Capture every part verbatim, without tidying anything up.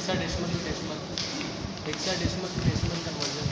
Hexadecimal to decimal, hexadecimal to decimal conversion.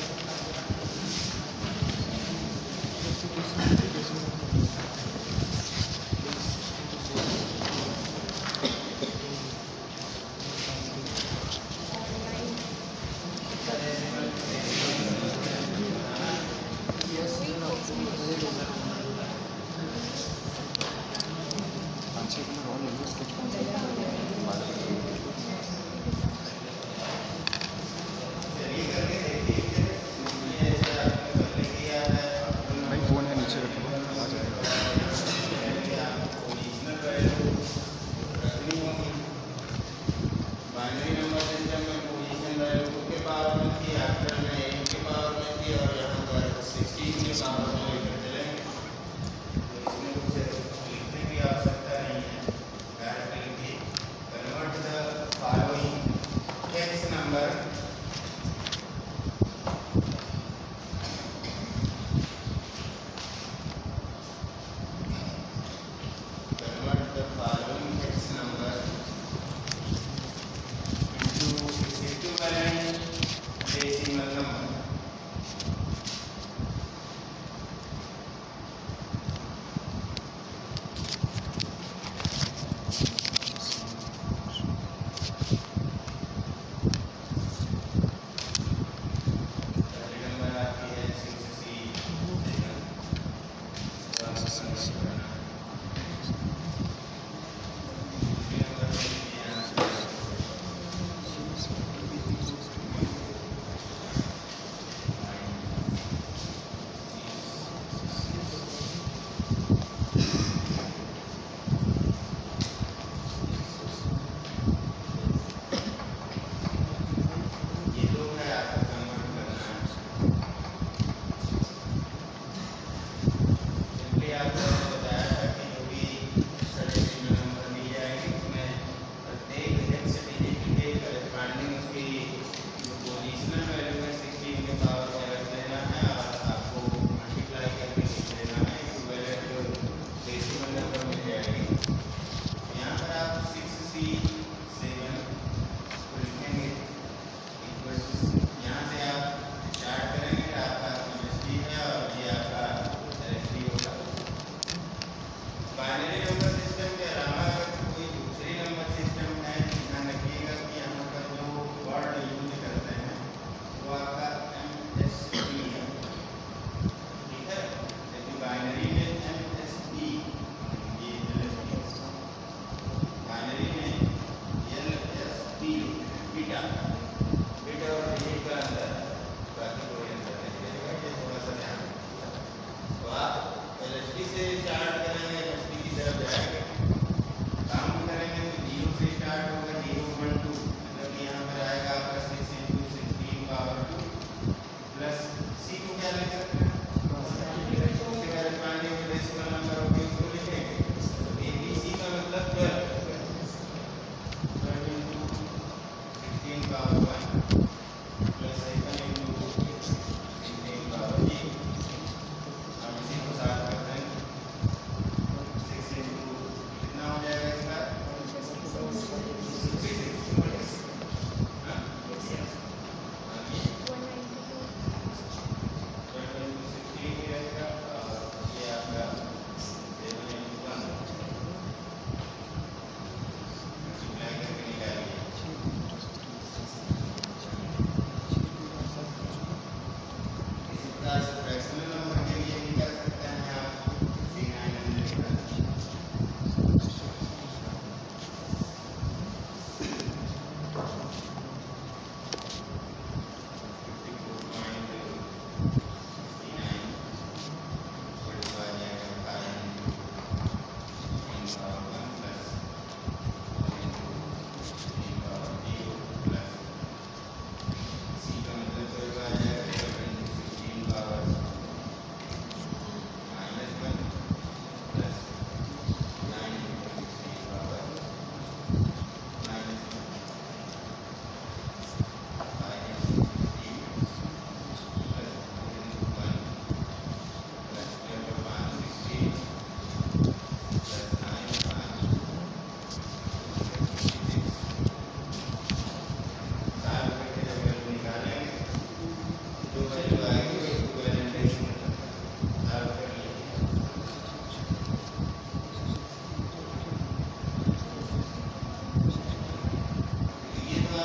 Power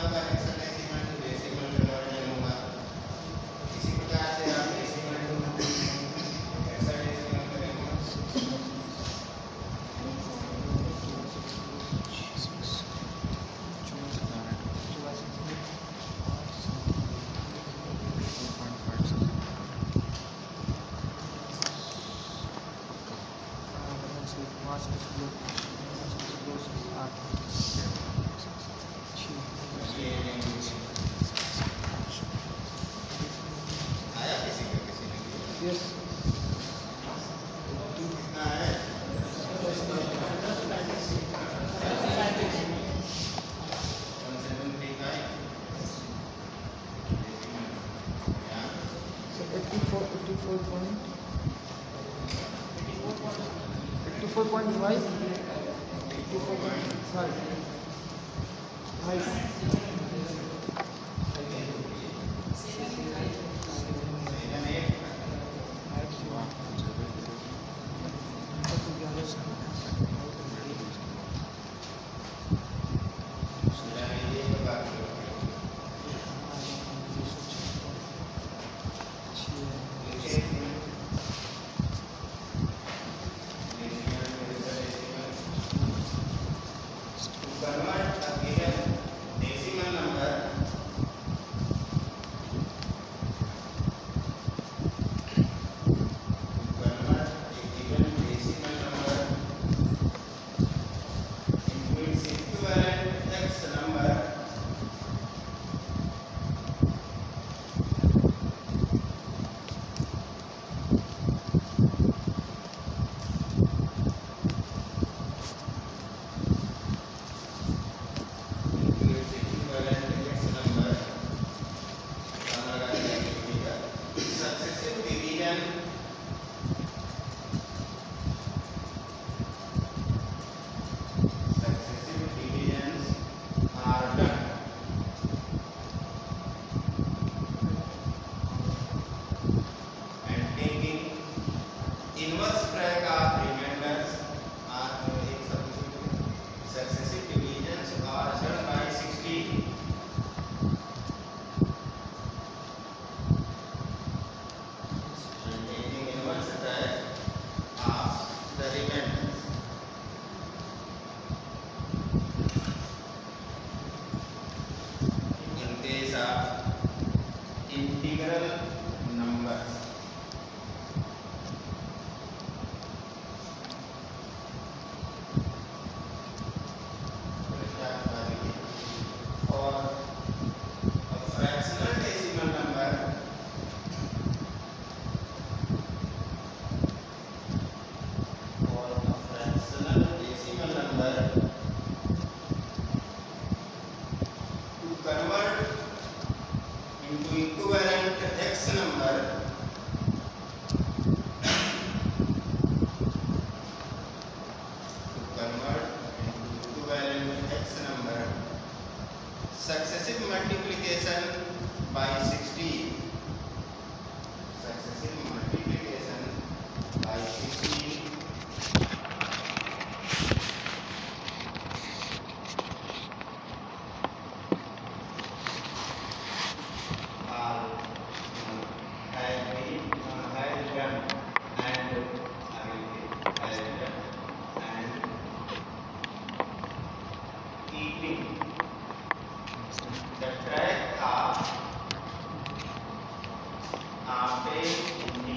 का hexadecimal to decimal conversion होगा। इसी प्रकार से आप डेसिमल टू हेक्साडेसिमल करेंगे। आया किसी का किसी ने किया? यस कितना है? Eighty four eighty four point eighty four point five eighty four point five five Convert a given decimal number convert a given decimal number into its equivalent x number successive division successive divisions are done and taking inverse track of remainders are एक successive divisions are done by sixty the remainders. In case of integral numbers, or a fractional decimal number, or a fractional decimal number to convert into equivalent x number to convert into equivalent x number successive multiplication by sixty successive multiplication by sixty are has been has done and has done and keeping the track of of a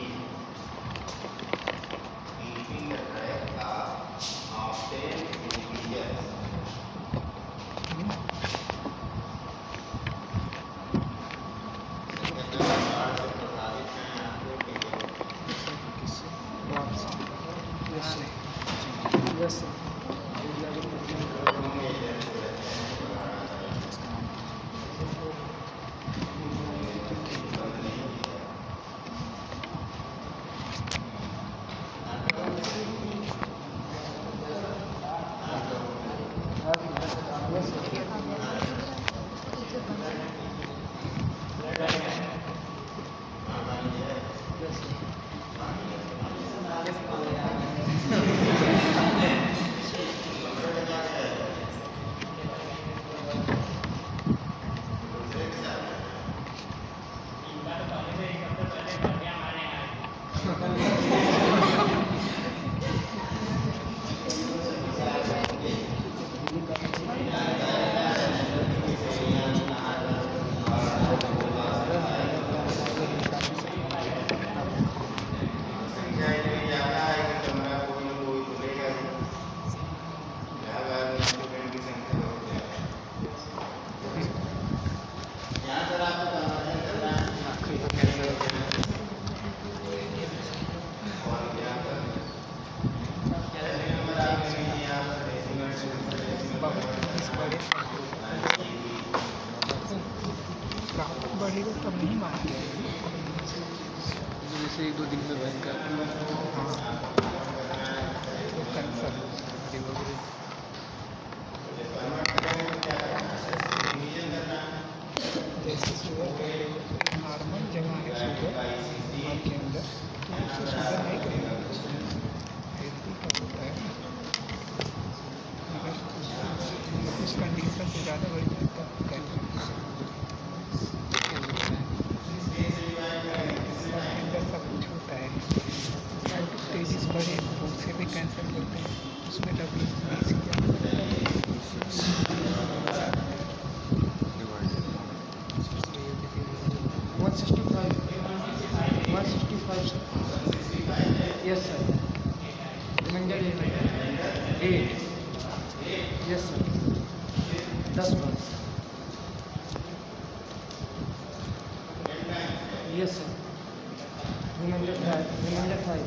बढ़ेगा तब नहीं मारेंगे। जैसे एक दो दिन में भयंकर हाँ तो कैंसर जैसे शुगर नॉर्मल जगह है शुगर दिमाग के अंदर तो उससे शुगर नहीं करेगा, हेल्थी का होता है। अगर उस कंडीशन से ज़्यादा बढ़ जाए तब कैंसर अंदर सब कुछ होता है। तेजी से बढ़े तो उससे भी कैंसर होते हैं, उसमें W B C one sixty five one sixty five yes sir reminder eight yes sir दस बार yes sir reminder five reminder five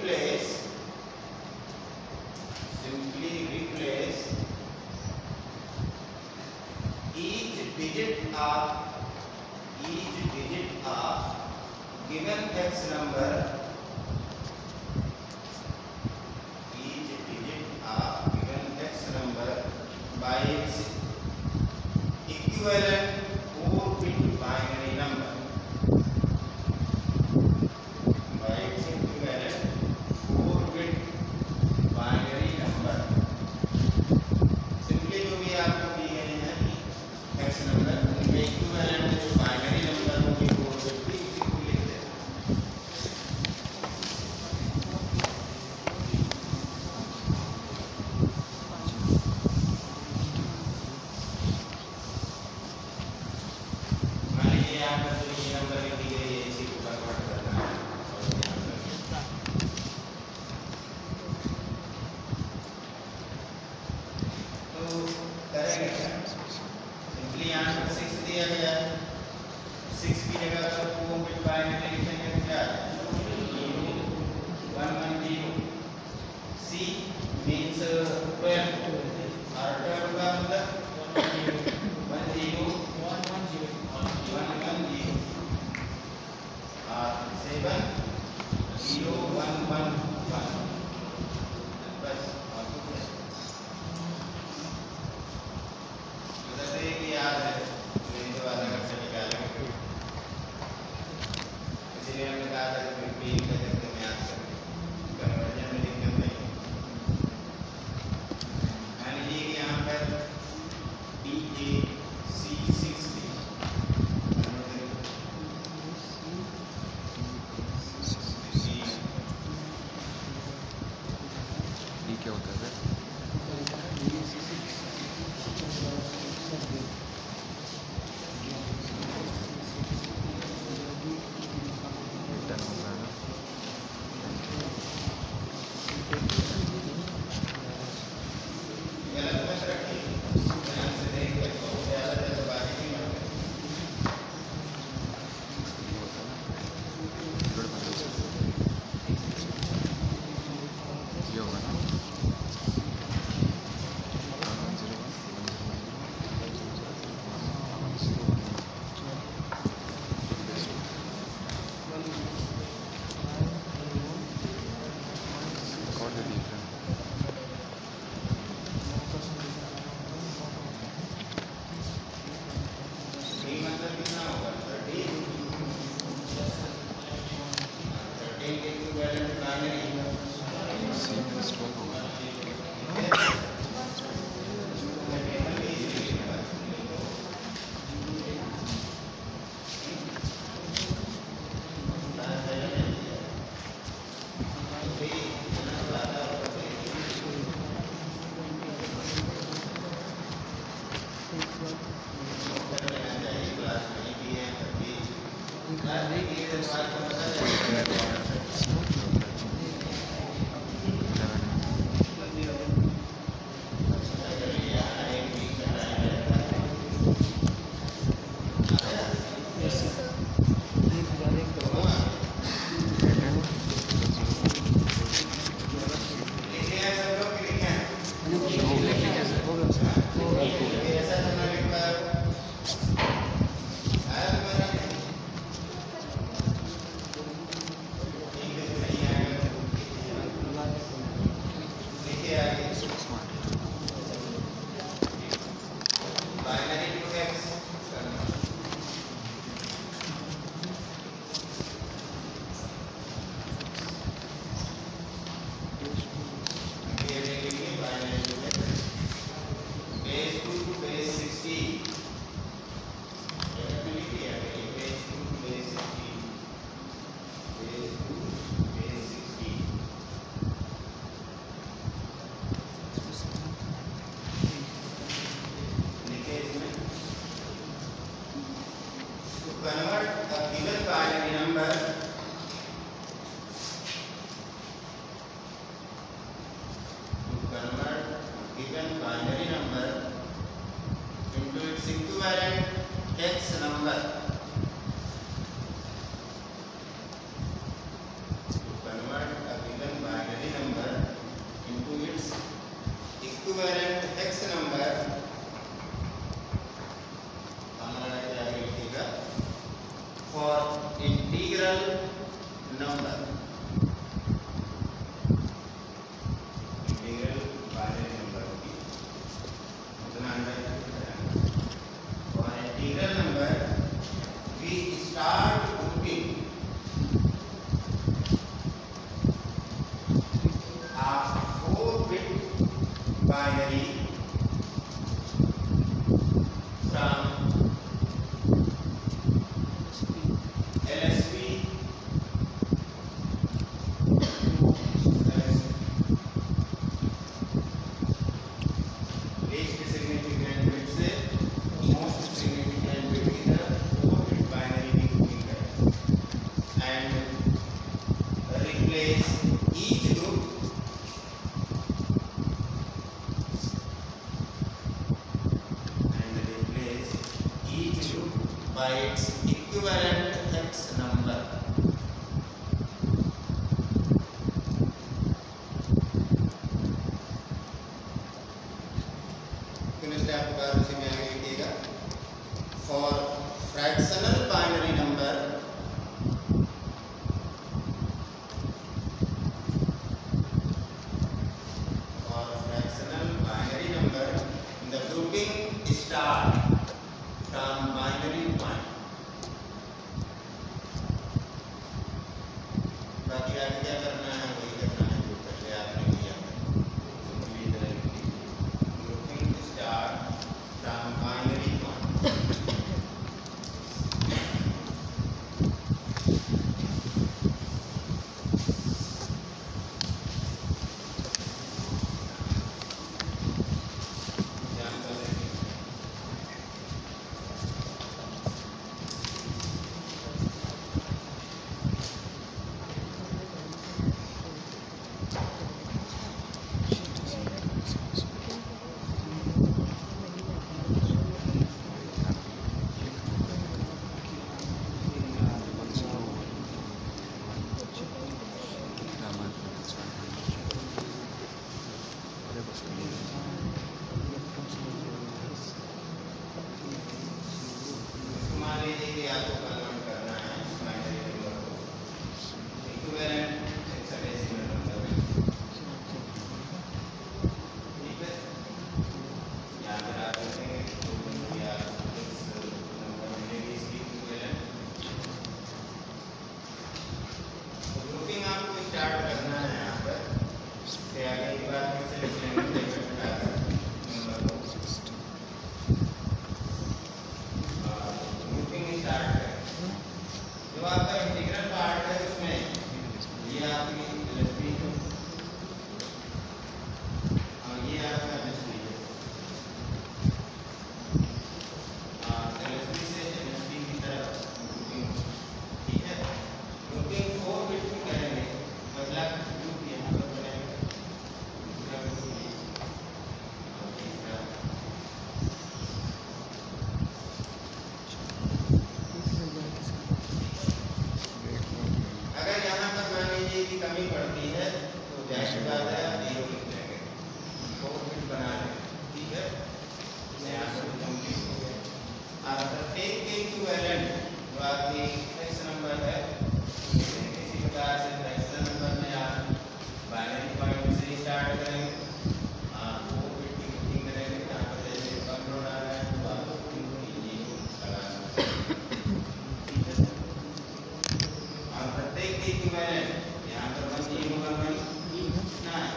replace simply replace each digit of each digit of given x number each digit of given x number by its equivalent four bit binary number by its equivalent four bit binary number simply जो भी आपको दी गई है x number उनके equivalent जो binary number होंगे four bit की उसी को लिख देना मान लीजिए आपको जो ये नंबर दी गई है इसी को कन्वर्ट करना है तो करेंगे क्या सिंपली यहाँ पर सिक्स दिया गया है सिक्स की जगह पर फोर बिट बाइनरी लिखेंगे तो क्या one one zero C means twelve और ट्वेल्व का मतलब one zero one one zero one one zero और seven zero one one one बस और कुछ नहीं जैसे कि याद है मेरी तो आधा घंटा निकालेंगे इसलिए हमने कहा था कि पी का जगह में याद करें कन्वर्जन में दिक्कत नहीं मान लीजिए कि यहाँ पर D A C six D क्या होता है गलत मत रखिए ध्यान से देखिए बहुत ज़्यादा जल्दबाजी नहीं मत ये होगा ना डी मतलब कितना होगा थर्टीन थर्टीन के equivalent binary C plus twelve होगा binary from L S B least significant bit से most significant bit की तरफ four bit binary की grouping करें and replace each group and replace each group by its equivalent X number. तीनों step के बाद उसी में आगे लिखिएगा for fractional binary number for fractional binary number the grouping start from binary one. बाकी आगे क्या करना है वही करना है जो पहले आपने किया है पूरी तरह लिखिए grouping start from binary one. मान लीजिए कि आपको कन्वर्ट करना है इस बाइनरी नंबर को इक्विवेलेंट हेक्साडेसिमल नंबर में, ठीक है। यहाँ पर आप देखेंगे तो या इस नंबर मिलेगी इसकी इक्विवेलेंट। तो ग्रुपिंग आपको स्टार्ट करना है यहाँ पर इससे आगे एक बार फिर से लिख लेंगे नंबर को जो आपका इंटीग्रल पार्ट है उसमें ये आपकी एलएसबी है और ये आपका एलएसबी है। एलएसबी से एलएसबी की तरफ ग्रुपिंग, ठीक है। ग्रुपिंग फोर बिट में करेंगे, पहला ग्रुप यहाँ पर करेंगे, दूसरा ग्रुप ये और तीसरा। अगर यहाँ पर मान लीजिए कि कमी पड़ती है तो जाहिर बात है आप जीरो लिख लेंगे, फोर बिट बना लेंगे, ठीक है। यहाँ पर कंप्लीट हो गया। और प्रत्येक के इक्विवेलेंट जो आपकी एक्स नंबर है इसी प्रकार से फ्रैक्शनल नंबर में आप बाइनरी पॉइंट से ही स्टार्ट करेंगे और फोर बिट की ग्रुपिंग करेंगे। यहाँ पर जैसे कम लोड आ रहा है तो आप जीरो लगा सकते हैं, ठीक है। और प्रत्येक के इक्विवेलेंट यहाँ पर वन जीरो वन वन कितना है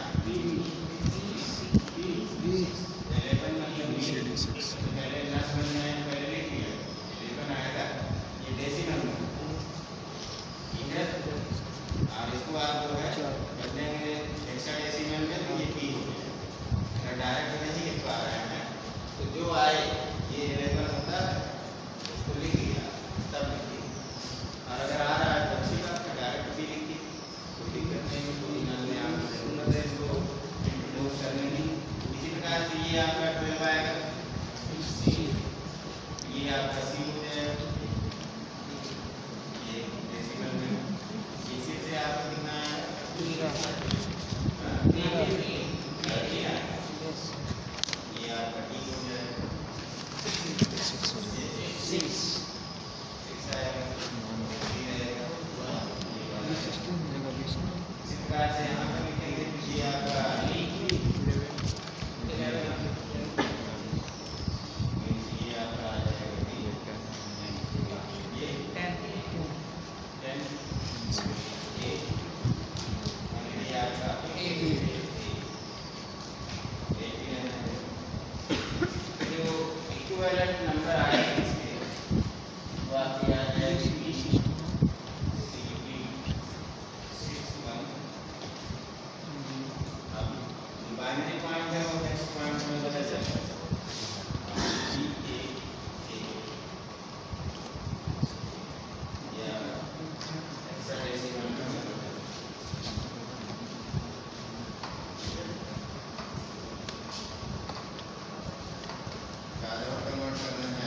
इलेवन मतलब पहले दस में पहले लिखिए इलेवन आएगा ये डेसिमल में, ठीक है। और इसको आप जो है कर देंगे हेक्साडेसिमल में तो ये पी हो जाएगा। अगर डायरेक्ट नहीं लिख पा रहे हैं तो जो आए ये इलेवन होता है उसको लिख लिया तब लिखिए। और अगर आ रहा है तो अच्छी बात है, डायरेक्ट भी लिखिए, कोई दिक्कत नहीं है। कोई ना में आपको जरूरत है इसको इंट्रोड्यूस करने की। इसी प्रकार से ये आपका ट्वेल्व आएगा, ये आपका सी हो जाएगा, ये डेसिमल में इसी से आपको कितना आएगा ये आपका टी हो जाएगा सिक्स आएगा, इसी प्रकार से यहाँ पर लिखेंगे ये आपका ये आपका आ जाएगा ये टेन टेन ये आपका एट एट प्राइमरी पॉइंट है वो नेक्स्ट पॉइंट में बदल जाएगा सी ए ए या हेक्साडेसिमल में बदल जाएगा कारों कन्वर्ट करना है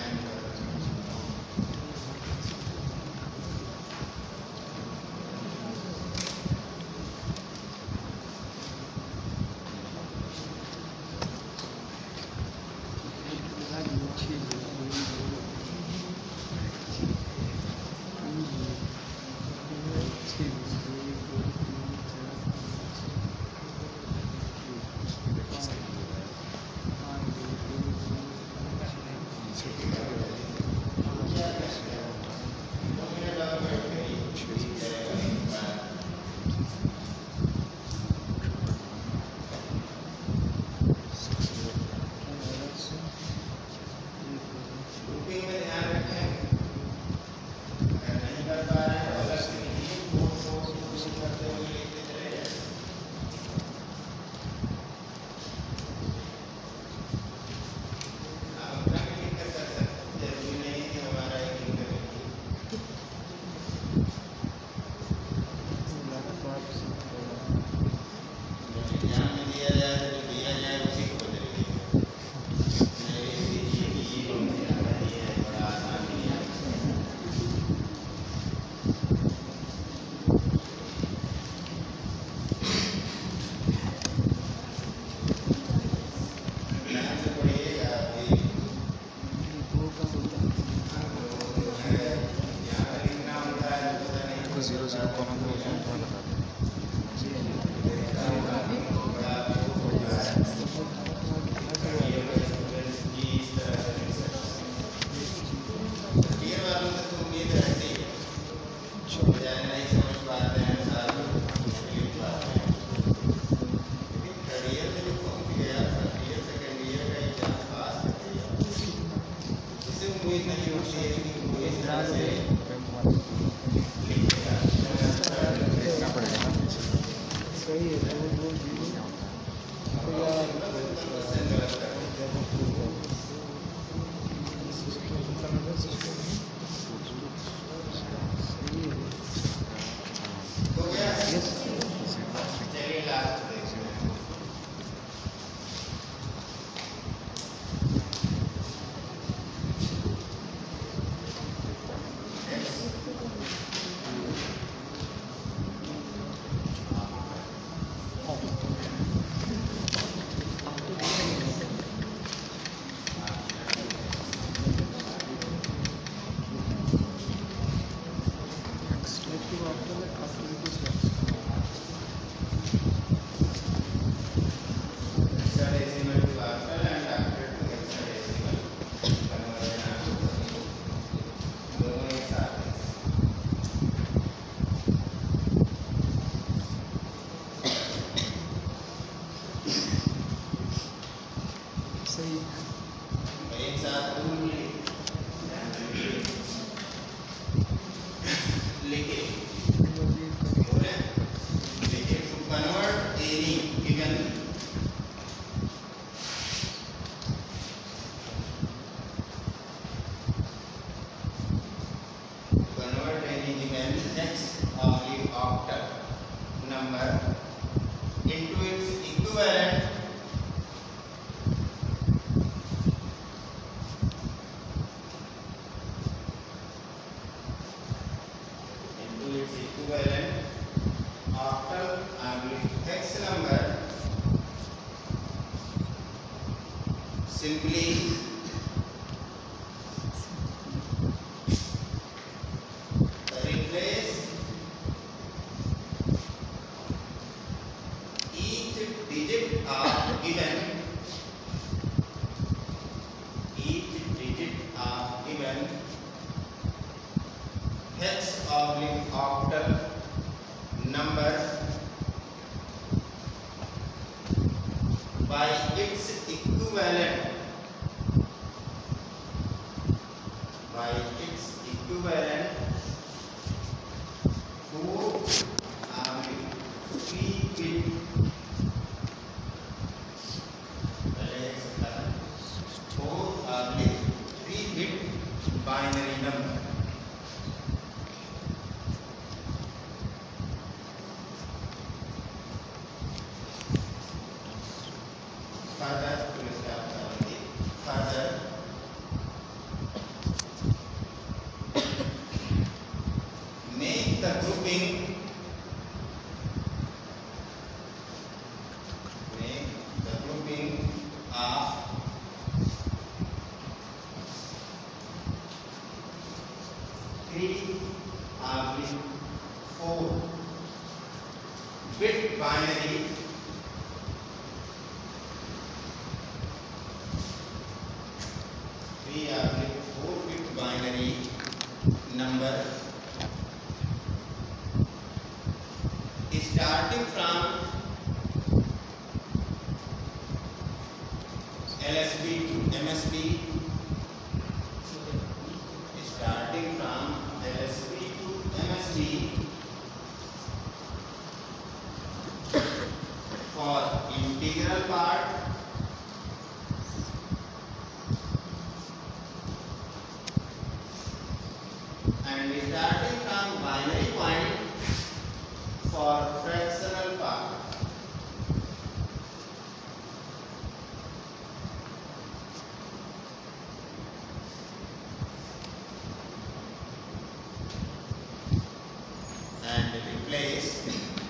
जीरो जीरो कॉमन हो उसमें थोड़ा बता दें देखना पड़ेगा ना सही है दो दो जीरो हो गया चलिए last hexadecimal to octal and octal to hexadecimal conversion दोनों एक साथ हैं सही एक साथ लिखे बोले लिखे to convert any given convert any given hex oblique octal number into its equivalent into its equivalent octal oblique hex number simply replace each digit of given each digit of given hex oblique octal number by its equivalent by its equivalent four oblique three bit further to establish further make the grouping make the grouping of three oblique four bit binary three oblique four bit binary number starting from L S B to M S B, starting from L S B to M S B for integral part and starting from binary point for fractional part. And replace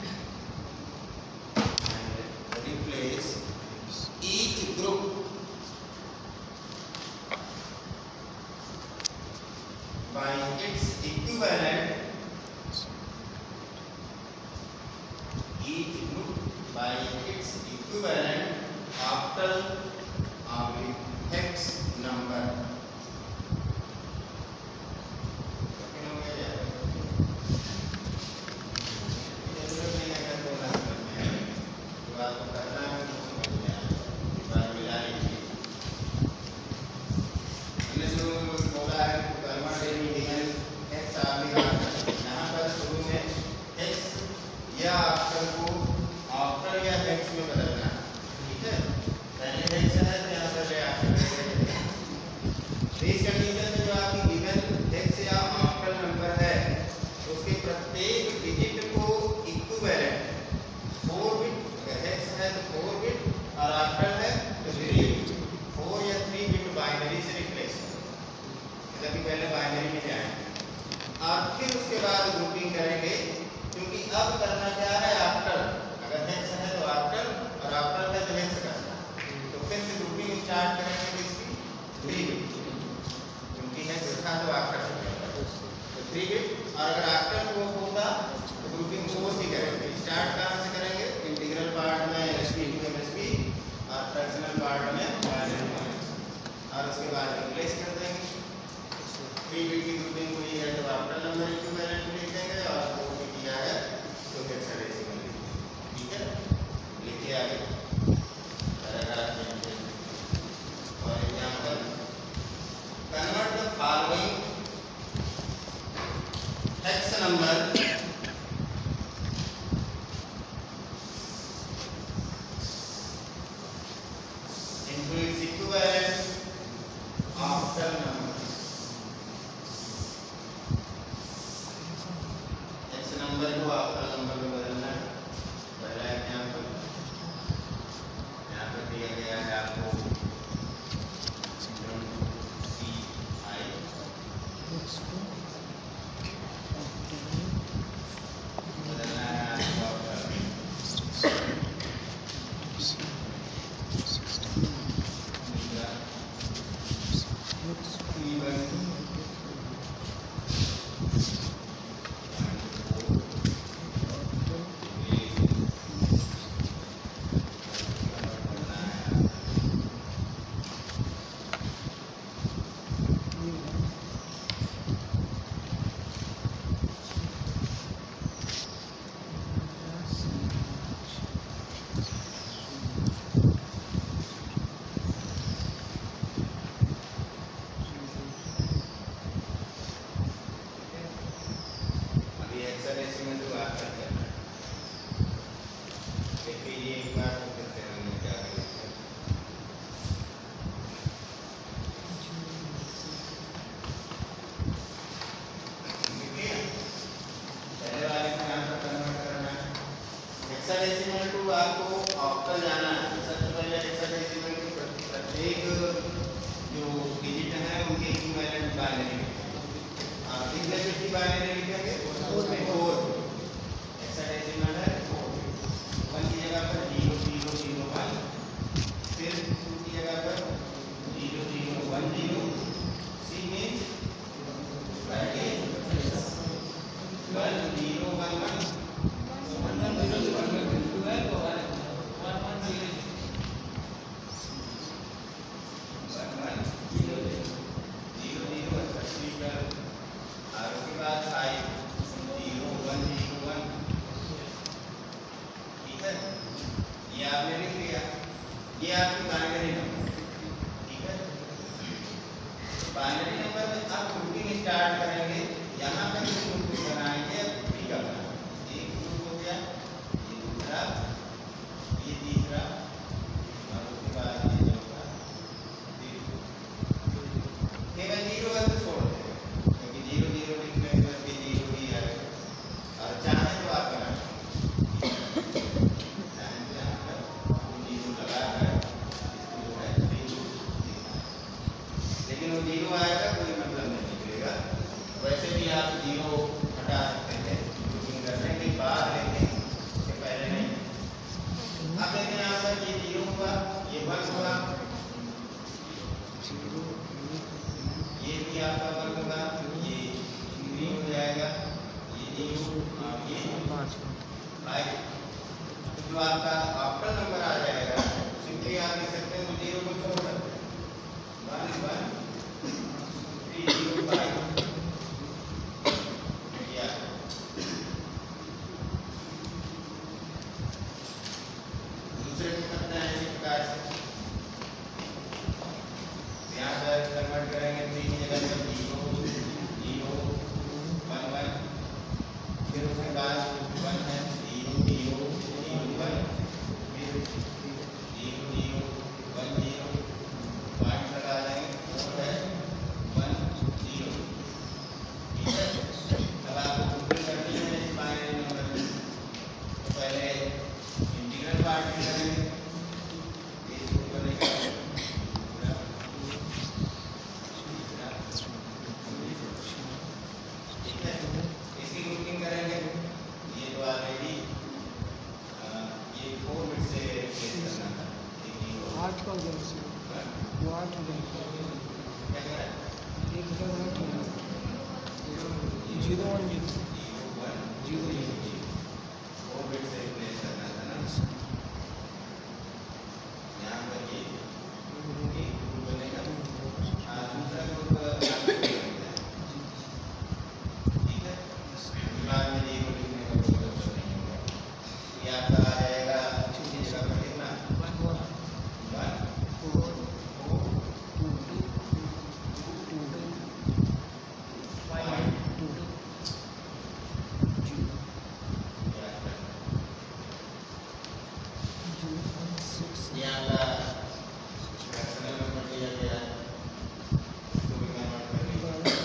and replace each group by its equivalent each group by its equivalent octal oblique hex number. पहले binary में जाएंगे और फिर उसके बाद grouping करेंगे, क्योंकि अब करना क्या है ऑक्टल। अगर हेक्स है तो ऑक्टल और ऑक्टल है तो हेक्स करना। तो फिर से ग्रुपिंग स्टार्ट करेंगे इसकी थ्री बिट, क्योंकि हेक्स था तो ऑक्टल तो थ्री बिट। और अगर ऑक्टल वो होगा तो ग्रुपिंग फोर ही करेंगे। स्टार्ट कहाँ से करेंगे? इंटीग्रल पार्ट में एसपी टू एमएसपी और फ्रैक्शनल पार्ट में बाइनरी, और उसके बाद रिप्लेस कर देंगे। थ्री बिट की ग्रुपिंग हुई है तो ऑक्टल नंबर इक्विवेलेंट लिख देंगे, और फोर बिट किया है तो हेक्साडेसिमल लिख देंगे। ठीक है, लिखिए आगे पैराग्राफ में। For example, convert the following hex number into its equivalent octal number। Hex number को ऑक्टल नंबर में बदलना है। पहला एग्जांपल यहाँ पर दिया गया है आपको सी आई बदलना है आपको ऑक्टल हेक्साडेसिमल हेक्साडेसिमल टू आपको ऑक्टल जाना है। सबसे पहले हेक्साडेसिमल के प्रत्येक जो डिजिट है उनके इक्विवेलेंट बाइनरी आप कितने बिट की बाइनरी लिखेंगे? फोर। हेक्साडेसिमल है फोर। वन की जगह पर जीरो जीरो जीरो वन, फिर टू की जगह पर zero zero one zero, C means again one zero one one जो आपका ऑक्टल नंबर आ जाएगा सिंपली आप लिख सकते हैं जीरो को छोड़ one one three zero five दूसरे को करते हैं इसी प्रकार से यहाँ पर कन्वर्ट करेंगे थ्री की जगह पर जीरो जीरो वन वन, फिर उसके बाद वन है जीरो जीरो जीरो वन, फिर zero zero one zero, point लगा देंगे फोर है वन जीरो। ठीक है, अब आपको कुछ करनी है इस बाइनरी नंबर में, तो पहले इंटीग्रल पार्ट में करेंगे इस ऊपर निकालेंगे करेंगे। ये तो ऑलरेडी ये फोर बिट से रिप्लेस करना था आठ का हो जाएगा वो आठ हो जाएगा क्या कह रहा है एक हज़ार आठ हो जाएगा zero one zero zero one zero zero four bit से रिप्लेस करना था ना। यहाँ पर ये एक ग्रुप बनेगा, दूसरा ग्रुप बाद में जीरो लिखने का कोई जरूरत नहीं होगा। ये आपका आ जाएगा इसी जगह पर कितना one one four four two two two five two six ये आपका फ्रैक्शनल नंबर दिया गया है, इसको भी कन्वर्ट कर लीजिए।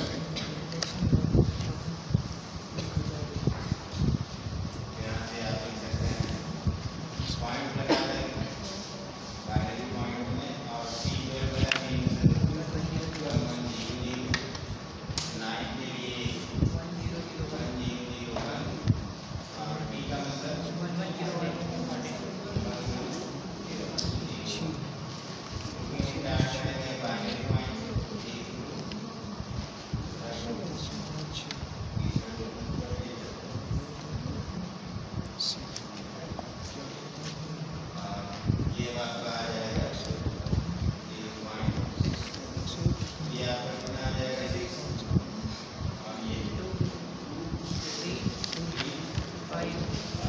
यहाँ से आप लिख सकते हैं पॉइंट लगा देंगे बाइनरी पॉइंट में, और सी ट्वेल्व है means one one zero zero, nine के लिए वन जीरो जीरो वन, और टी का मतलब one one zero one start करेंगे बाइनरी पॉइंट ये आपका आ जाएगा ये पॉइंट, ये आपका कितना आ जाएगा सिक्स, और ये टू थ्री फाइव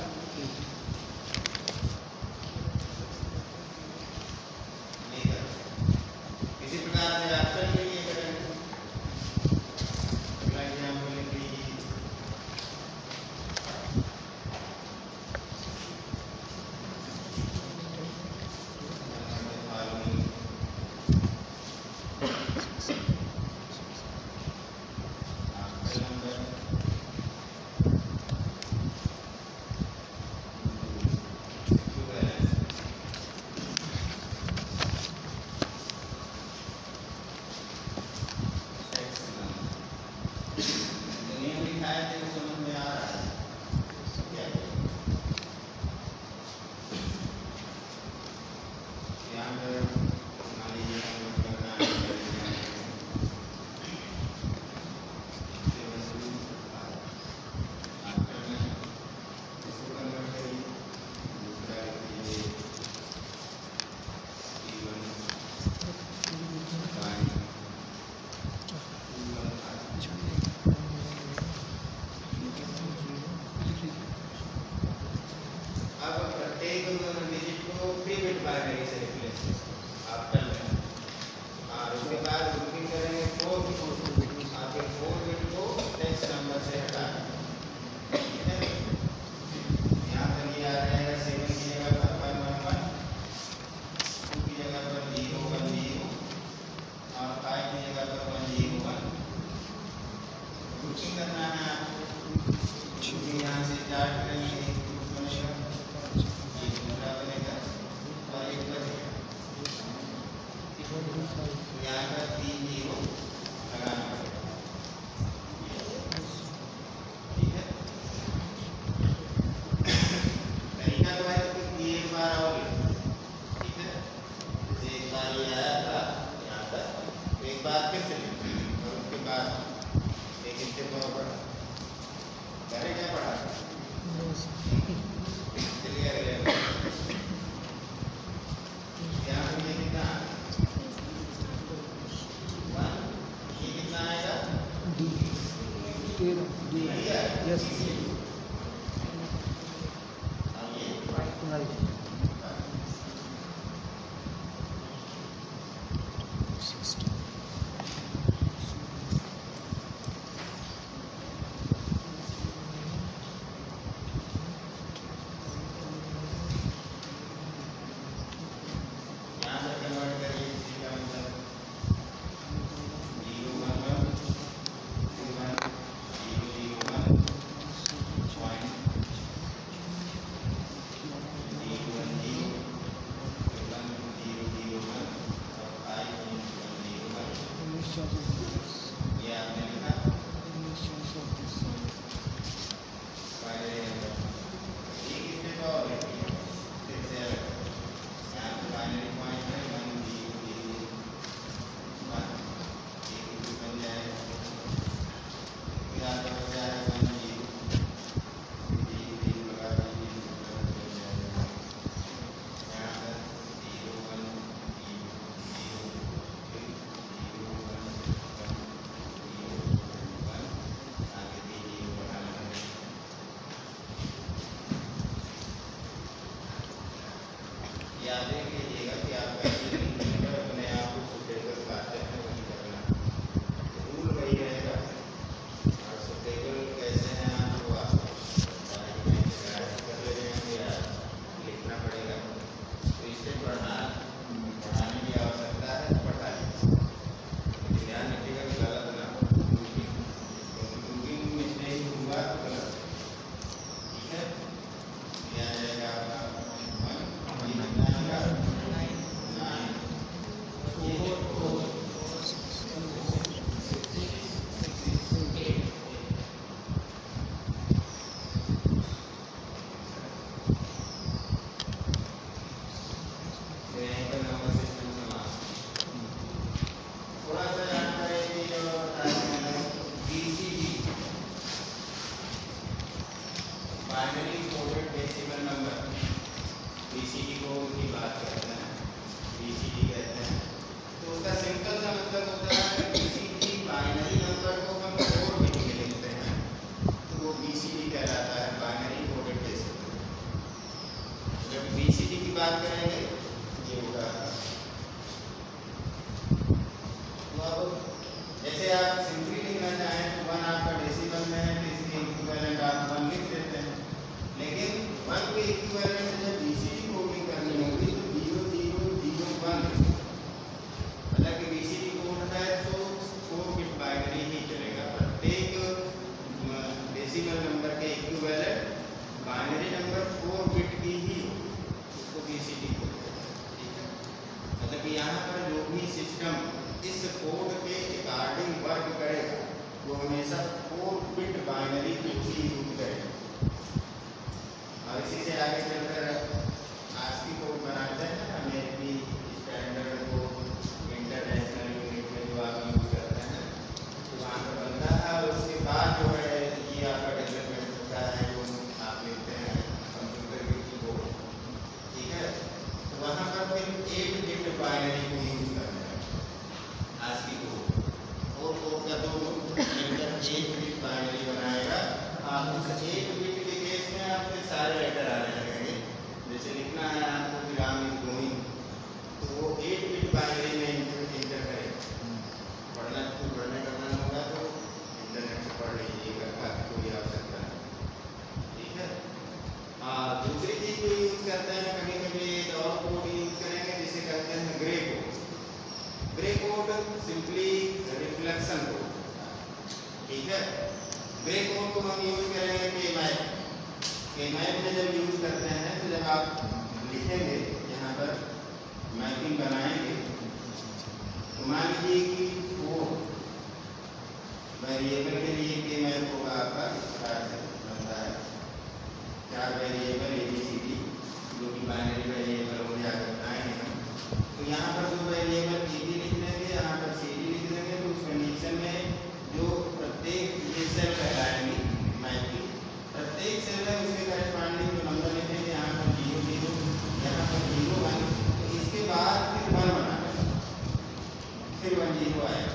इसी प्रकार से आप चलिए ये करेंगे। अगला एग्जाम्पल लिख लीजिए। इसको थ्री बिट बाइनरी से रिप्लेस आप कर लें। और उसके बाद ग्रुपिंग करेंगे फोर बिट, आपके फोर बिट को टेक्स्ट नंबर से हटा दें। ठीक है, यहाँ पर ये आ जाएगा सेवन की जगह पर वन वन वन, टू की जगह पर जीरो वन जीरो और फाइव की जगह पर वन जीरो वन। ग्रुपिंग करना है आपको, क्योंकि यहाँ से स्टार्ट करेंगे एक ग्रुप बनेगा, एक दूसरा बनेगा और एक बचेगा। यहाँ पर तीन जीरो लगाना पड़ेगा। ठीक है, तरीका तो है कि एक बार आओगे। ठीक है, जैसे एक बार ये आया था यहाँ तक, तो एक बार फिर से और उसके बाद एक स्टेप और पढ़ा। पहले क्या पढ़ा? चलिए अगले यहाँ पर ये कितना ये कितना आएगा? डी तेरह डी यस और ये राइट यहाँ पर कन्वर्ट करिए, इसका मतलब zero one one two one zero zero one point zero one zero one zero zero one और फाइव वन जीरो वन। उन्नीस सौ सैंतीस ये आपने लिखा उन्नीस सौ सैंतीस फाइव एक स्टेप और लिखिए, फिर से अलग यहाँ पर बाइनरी पॉइंट है वन जीरो जीरो वन, एक ग्रुप बन जाएगा। फिर आपका बचा है वन जीरो जीरो जीरो लगा दीजिए, दूसरा बन जाएगा। यहाँ पर जीरो वन जीरो जीरो फिर zero one one zero one, आगे भी जीरो बढ़ाना है। याद देख लीजिएगा कि आप कैसे नंबर अपने आप को सुटेबल पाते हैं, वही करना। रूल वही रहेगा और सुटेबल कैसे हैं आपको आप कर ले जाएंगे या लिखना पड़ेगा। तो इससे पढ़ना पढ़ाने की आवश्यकता है, तो पढ़ा लीजिए। ध्यान रखिएगा कि गलत ना हो, क्योंकि मिस्टेक हुआ तो गलत। ठीक है, यह आ जाएगा आपका वन थोड़ा सा जानकारी binary coded decimal number, BCD को की बात करते हैं, बीसीडी कहते हैं। तो उसका सिंपल सा मतलब होता है बीसीडी बाइनरी नंबर को हम फोर बिट में लिखते हैं, तो वो बीसीडी कहलाता है, बाइनरी कोडेड डेसिमल। जब बीसीडी की बात करेंगे ये होगा। तो अब जैसे आप सिंपली लिखना चाहें तो वन आपका डेसिमल में है, तो इसके इक्विवेलेंट आप वन लिख देते हैं। लेकिन वन के इक्विवेलेंट में जब बीसीडी कोडिंग करनी होगी तो जीरो जीरो जीरो वन, मतलब कि बीसीडी कोड है तो फोर बिट बाइनरी ही चलेगा। प्रत्येक डेसिमल नंबर के equivalent binary number four bit की ही उसको बीसीडी कोड कहते हैं। ठीक है, मतलब कि यहाँ पर जो भी सिस्टम इस कोड के अकॉर्डिंग वर्क करेगा वो हमेशा फोर बिट बाइनरी को ही यूज करेगा। और इसी से आगे चलकर आस्की कोड बनाते हैं ना, अमेरिकी स्टैंडर्ड को इंटरनेशनल यूनिट में जो आप यूज करते हैं, तो वहाँ पर बनता है। और उसके बाद जो है ये आपका डेवलपमेंट होता है, जो आप लिखते हैं कंप्यूटर के कीबोर्ड। ठीक है, तो वहाँ पर फिर एट बिट बाइनरी को यूज करते हैं आस्की कोड, और कोड का दो एक बिट बाइनरी बनाएगा। आप उस एक बिट के केस में आपके सारे लेटर आने लगेंगे, ठीक है। ब्रेक कोड को हम यूज करेंगे के मैप। के मैप में जब यूज करते हैं तो जब आप लिखेंगे यहाँ पर मैपिंग बनाएंगे तो मान लीजिए कि वो वेरिएबल के लिए के मैप होगा आपका इस प्रकार से बनता है। चार variable A B C D जो कि बाइनरी वेरिएबल हो गया बताएंगे हम। तो यहाँ पर जो वेरिएबल ए बी लिख देंगे, यहाँ पर सी डी लिख देंगे, तो उस कंडीशन में जो प्रत्येक ये सेल कहलाएंगे मैप की, प्रत्येक सेल में उसके करेस्पॉन्डिंग जो नंबर लिखेंगे, यहाँ पर जीरो जीरो, यहाँ पर जीरो वन, तो इसके बाद फिर वन बना फिर वन जीरो आएगा।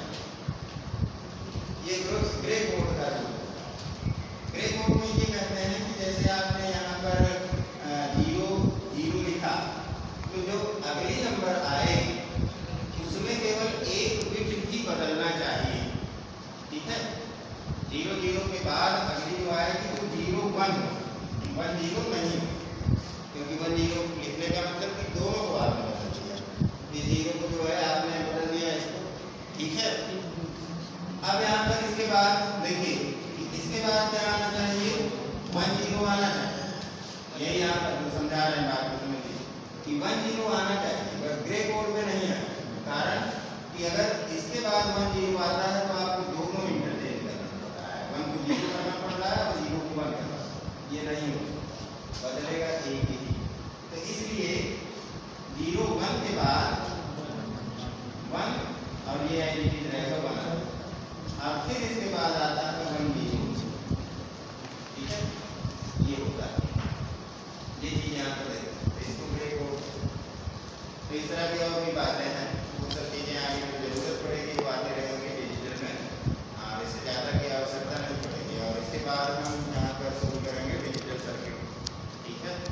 ये ग्रे कोड का रूप। ग्रे कोड में ये कहते हैं कि जैसे आपने यहाँ पर जीरो जीरो लिखा तो जो अगली नंबर आए उसमें केवल एक बिट ही बदलना चाहिए। ठीक है, जीरो जीरो के बाद अगली जो आएगी वो जीरो वन वन जीरो नहीं, क्योंकि वन जीरो लिखने का मतलब कि दोनों को आपने बदल दिया, ये जीरो को जो है आपने बदल दिया इसको। ठीक है, अब यहाँ पर इसके बाद देखिए इसके बाद क्या आना चाहिए, वन जीरो आना चाहिए। यही यहाँ पर जो समझा रहे हैं बात को समझिए कि वन जीरो आना चाहिए, बस ग्रे कोड में नहीं है। कारण कि अगर इसके बाद वन जीरो आता है तो आपको दोनों इंटरचेंज करना पड़ता है, वन को जीरो करना पड़ता है और जीरो को वन करना, ये नहीं हो बदलेगा एक ही। तो इसलिए जीरो वन के बाद वन और ये आइडेंटिटी रहेगा वन, और फिर इसके बाद आता है वन जीरो। ठीक है, ये होता है, ये चीज यहाँ पर देखो इसको ब्रेक कोड। तो इस तरह की और भी बातें हैं, वो सब चीजें आगे जो जरूरत पड़ेगी वो आते रहेंगे डिजिटल में, और इससे ज़्यादा की आवश्यकता नहीं पड़ेगी। और इसके बाद हम यहाँ पर शुरू करेंगे डिजिटल सर्किट। ठीक है,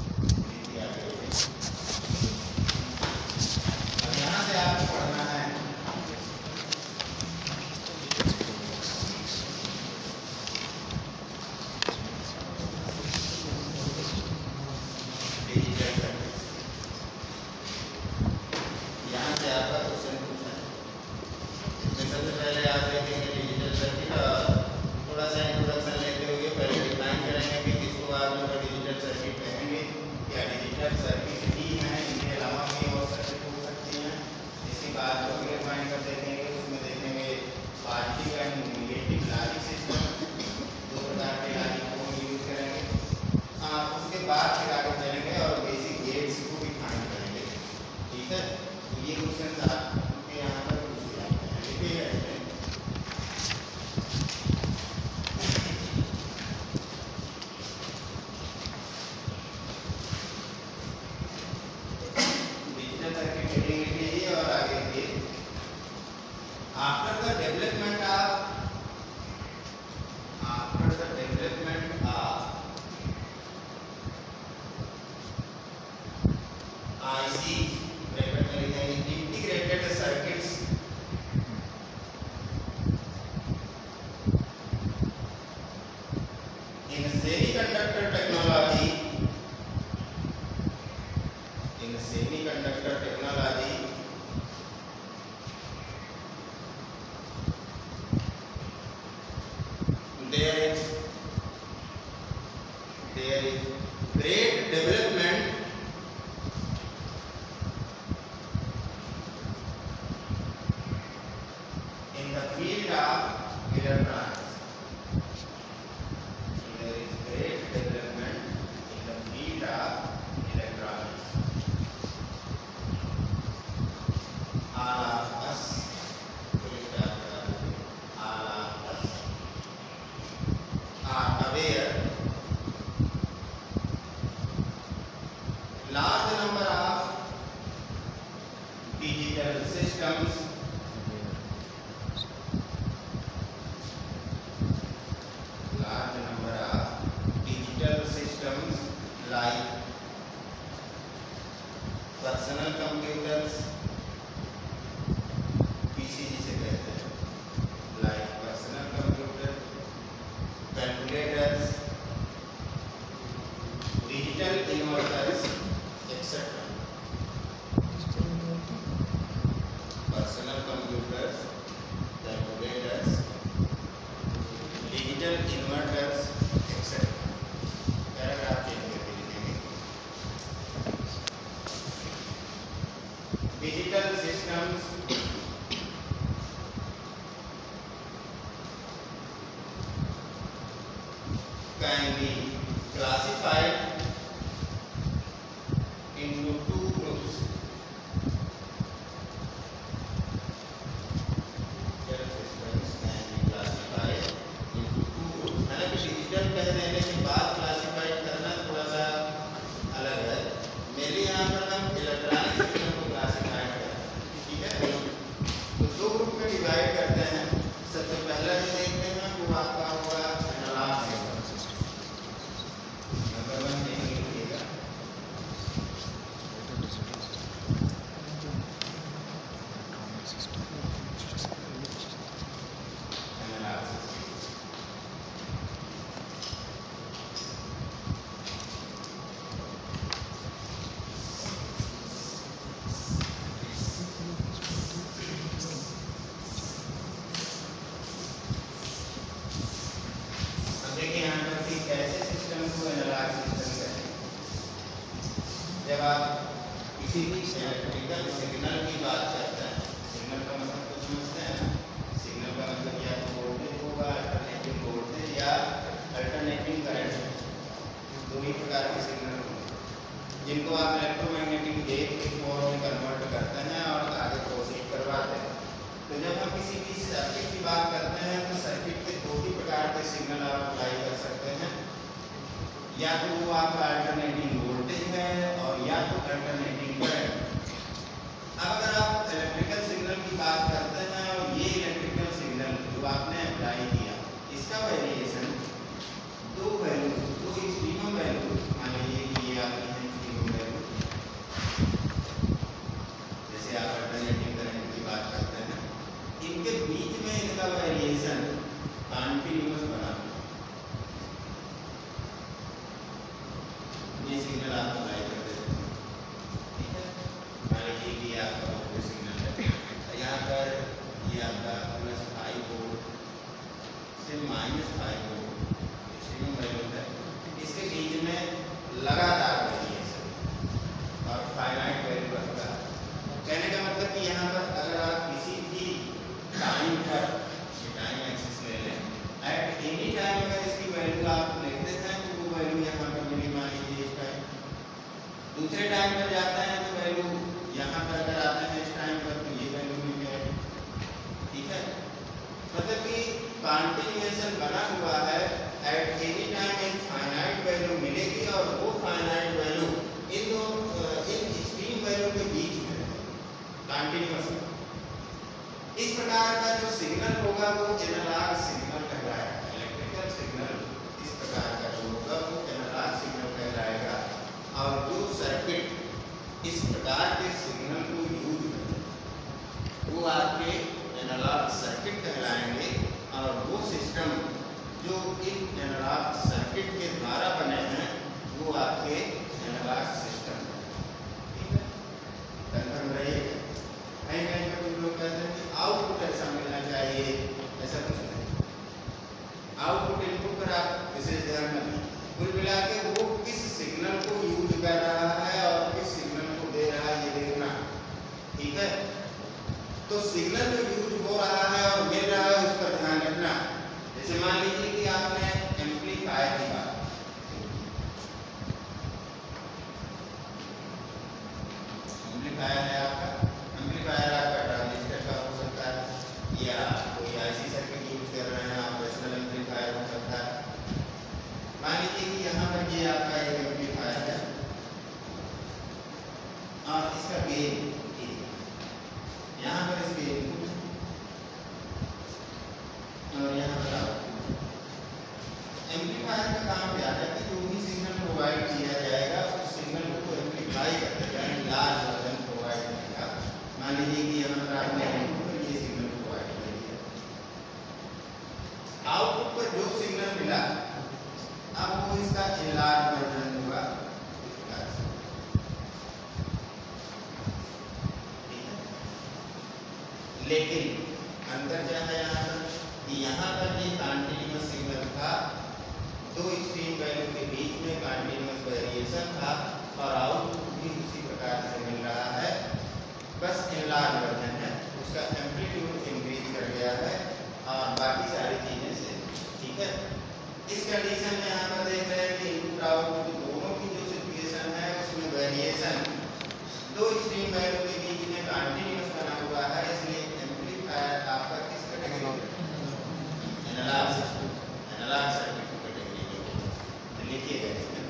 और यहाँ से आपको पढ़ना है digital systems can be classified into two groups. Digital systems can be classified into two groups. हालांकि डिजिटल कह देने के बाद क्लासिफाइड करना थोड़ा सा अलग है। मेरे यहाँ पर हम इलेक्ट्रॉनिक सिस्टम को क्लासिफाइड करते हैं, ठीक है? तो दो ग्रुप में डिवाइड करते हैं। सबसे पहला जो देखते हैं वो आपका होगा एनालॉग सिस्टम। जब आप किसी भी इलेक्ट्रिकल सिग्नल की बात करते हैं, सिग्नल का मतलब तो समझते हैं ना, सिग्नल का मतलब या तो वोल्टेज होगा, अल्टरनेटिंग वोल्टेज या अल्टरनेटिंग करंट, दो ही प्रकार के सिग्नल होंगे जिनको आप इलेक्ट्रोमैग्नेटिक वेव के फॉर्म में कन्वर्ट करते हैं और आगे प्रोसीड करवाते हैं। तो जब हम किसी भी सर्किट की बात करते हैं तो सर्किट के दो ही प्रकार के सिग्नल आप अप्लाई कर सकते हैं, या तो वो आपका अल्टरनेटिंग वोल्टेज है और या तो अल्टरनेटिंग करंट। अब अगर आप इलेक्ट्रिकल सिग्नल की बात करते हैं और ये इलेक्ट्रिकल सिग्नल जो आपने अप्लाई किया, इसका वेरिएशन दो वैल्यू, दो एक्सट्रीम वैल्यू, मान लीजिए कि ये आपकी है एक्सट्रीम वैल्यू, जैसे आप अल्टरनेटिंग करंट की बात करते हैं, इनके बीच में इनका वेरिएशन कंटिन्यूअस बना। ये सिग्नल आप अप्लाई कर देते हैं, ठीक है? मान लीजिए कि आपका वोल्टेज सिग्नल है, यहाँ पर ये आपका प्लस फाइव वोल्ट से minus five volt extreme value है, इसके बीच में लगातार वेरिएशन और फाइनाइट वैल्यू रखता है। कहने का मतलब कि यहाँ पर अगर आप किसी भी टाइम पर टाइम एक्सिस ले लें, एट एनी टाइम अगर इसकी वैल्यू आप लेते हैं तो वो वैल्यू यहाँ पर मिली, मान लीजिए इस टाइम, दूसरे टाइम पर जाते हैं तो वैल्यू यहाँ पर अगर आते हैं इस टाइम पर तो ये वैल्यू मिल जाएगी, ठीक है? मतलब कि कंटिन्यूएशन बना हुआ है, एट एनी टाइम एक फाइनाइट वैल्यू मिलेगी और वो फाइनाइट वैल्यू इन दो इन एक्सट्रीम वैल्यू के बीच में कंटिन्यूअस। इस प्रकार का जो सिग्नल होगा वो एनालॉग सिग्नल कहलाएगा। इलेक्ट्रिकल सिग्नल इस प्रकार का जो होगा वो एनालॉग सिग्नल कहलाएगा, और जो सर्किट इस प्रकार के सिग्नल को यूज करते हैं वो आपके एनालॉग सर्किट कहलाएंगे, और वो सिस्टम जो इन एनालॉग सर्किट के द्वारा बने हैं वो आपके एनालॉग सिस्टम, ठीक है? कंफर्म रहिए। कहीं कहीं पर लोग कहते हैं कि आउटपुट ऐसा मिलना चाहिए, ऐसा कुछ नहीं। आउटपुट इनपुट पर आप विशेष ध्यान न दें, कुल मिला के वो किस सिग्नल को यूज कर रहा है और किस सिग्नल को दे रहा है ये देखना, ठीक है? तो सिग्नल जो यूज हो रहा है और मिल रहा है उस पर ध्यान रखना। जैसे मान लीजिए कि आपने एम्पलीफायर की बात, एम्पलीफायर है आपका, एम्पलीफायर आपका ट्रांजिस्टर का हो सकता है या कोई आईसी सर्किट यूज कर रहे हैं, ऑपरेशनल एम्पलीफायर हो सकता है। मान लीजिए कि यहाँ पर ये आपका एक एम्पलीफायर है और इसका गेन यहाँ पर इसके इनपुट और यहाँ पर आउटपुट। एम्पलीफायर का काम क्या है कि जो भी सिग्नल प्रोवाइड किया जाएगा उस सिग्नल को एम्पलीफाई करते हैं, यानी लार्ज वर्जन प्रोवाइड करेगा। मान लीजिए कि यहाँ पर आपने इनपुट पर ये सिग्नल प्रोवाइड कर दिया, आउटपुट पर जो सिग्नल मिला अब वो इसका लार्ज वर्जन होगा, लेकिन अंतर क्या है यहाँ पर कि यहाँ पर ये कंटिन्यूअस सिग्नल था, दो एक्सट्रीम वैल्यू के बीच में कंटिन्यूअस वेरिएशन था और आउटपुट भी उसी प्रकार से मिल रहा है, बस ठीक है। इस कंडीशन में यहाँ पर देख रहे हैं कि इनपुट आउटपुट दोनों की जो सिचुएशन है उसमें वेरिएशन दो एक्सट्रीम वैल्यू के बीच में कंटिन्यूअस बना हुआ है, इसलिए एम्पलीफायर आपका किस कैटेगरी में analog system analog circuit category में तो लिखिएगा इसमें।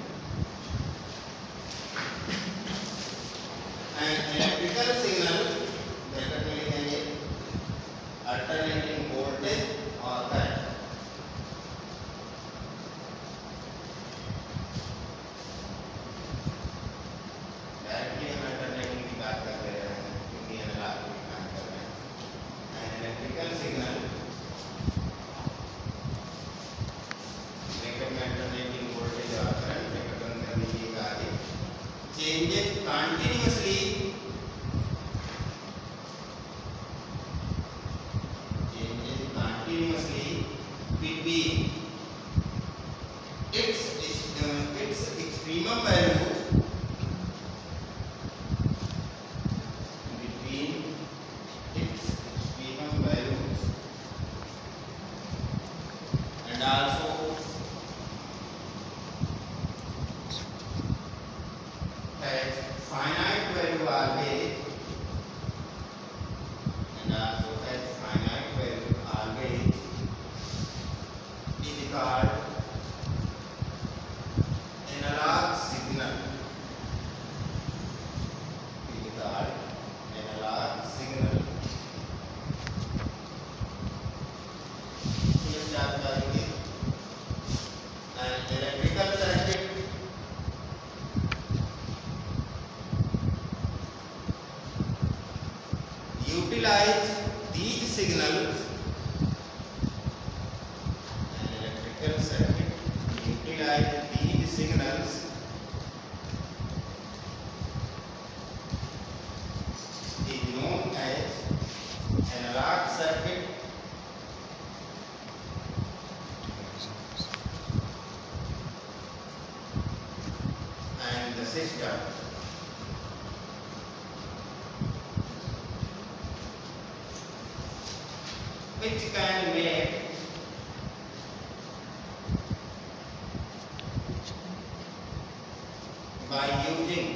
एंड इलेक्ट्रिकल सिग्नल ब्रैकेट में लिखेंगे अल्टरनेटिंग वोल्टेज और current. Changes continuously changes continuously between its uh, its extremum values between its extremum values and also has finite value always and also has finite value always is called analog signal is called analog signal। ये जानकारी है and electrical circuit utilize these signals an electrical circuit utilize these signals is known as analog circuit and the system which can make by using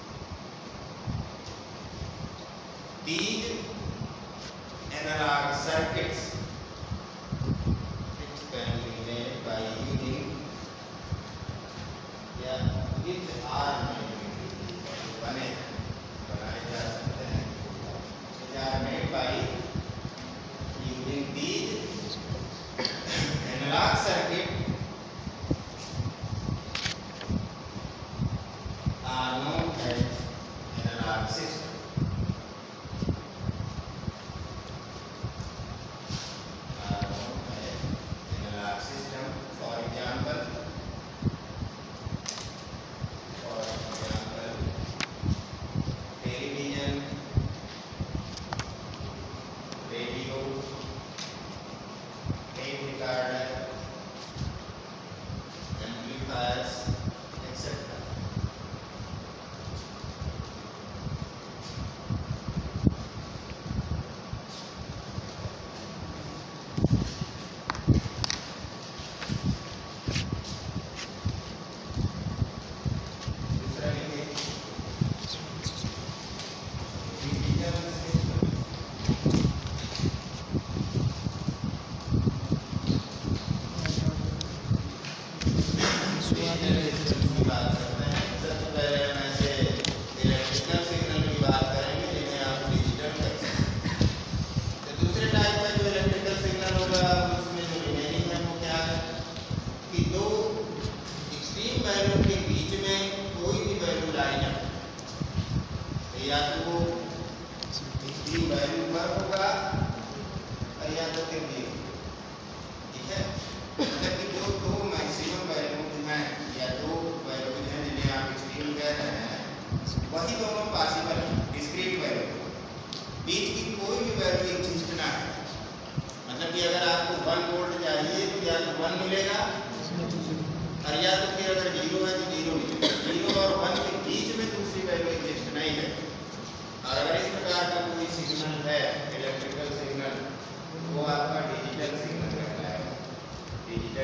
these analog circuits which can be made by using या which are made बने बनाए जा सकते हैं which are made by using these analog circuit are known as analog system। Are known as analog system। For example, for example, television, radio, tape recorder, amplifiers, et cetera। दूसरा लिखिए digital system. या तो वो इसकी value पर होगा और या तो फिर भी ठीक है। मतलब कि जो दो मैक्सिमम वैल्यूज हैं या दो वैल्यूज हैं जिन्हें आप एक्सट्रीम कह रहे हैं वही दोनों पॉसिबल है डिस्क्रीट वैल्यू बीच की कोई भी वैल्यू एग्जिस्ट ना है। मतलब कि अगर आपको वन वोल्ट चाहिए तो या तो वन मिलेगा और या तो फिर अगर जीरो है तो जीरो मिलेगा। जीरो और वन के बीच में दूसरी वैल्यू एग्जिस्ट नहीं है। और अगर इस प्रकार का कोई सिग्नल है इलेक्ट्रिकल सिग्नल वो आपका डिजिटल सिग्नल कहलाएगा। डिजिटल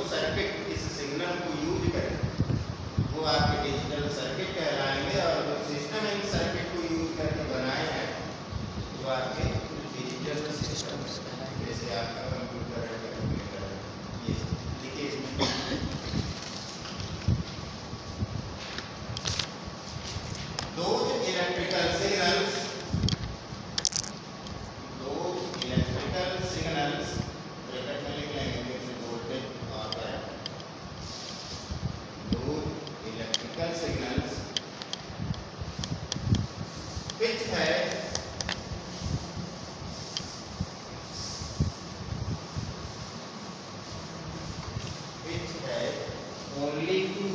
सर्किट इस सिग्नल को यूज करें वो आपके डिजिटल सर्किट कहलाएंगे, और जो सिस्टम इन सर्किट को यूज करके बनाए हैं वो आपके डिजिटल सिस्टम। जैसे आपका कंप्यूटर है, कैलकुलेटर है, ये देखिए इसमें दो इलेक्ट्रिकल सिग्नल्स दो इलेक्ट्रिकल सिग्नल्स ब्रैकेट में लिख लेंगे जैसे वोल्टेज और करंट। दो इलेक्ट्रिकल सिग्नल्स which है which है only two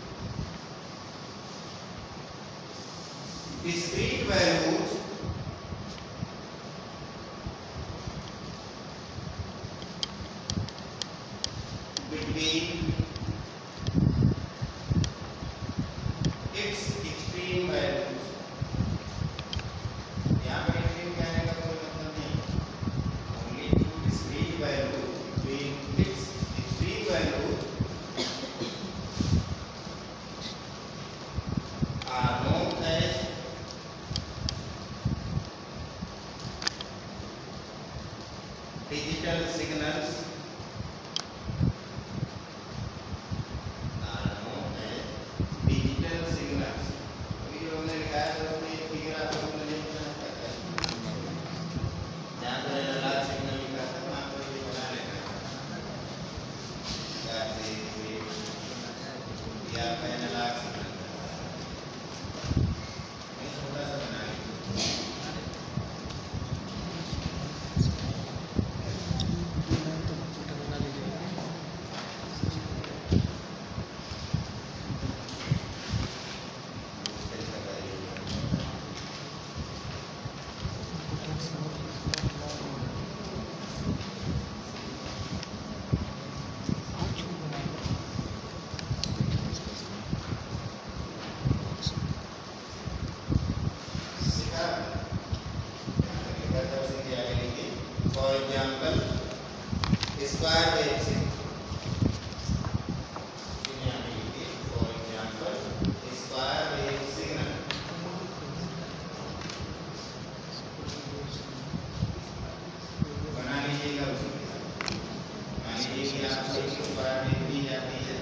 discrete values between its extreme values। यहाँ पर extreme कहने का कोई मतलब नहीं, only two discrete values between its extreme values are known as digital signals are known as digital signals। अभी जो हमने लिखा है तो उसमें एक फिगर आपको हमने लिखना है, जहाँ पर एनालॉग सिग्नल लिखा था वहाँ पर ये बना लेना है, जैसे ये आपका एनालॉग सिग्नल ये छोटा सा बना लीजिए। For example, square wave signal। For example, square wave signal बना लीजिएगा उसी के साथ। मान लीजिए कि आपको एक स्क्वायर वेव दी जाती है,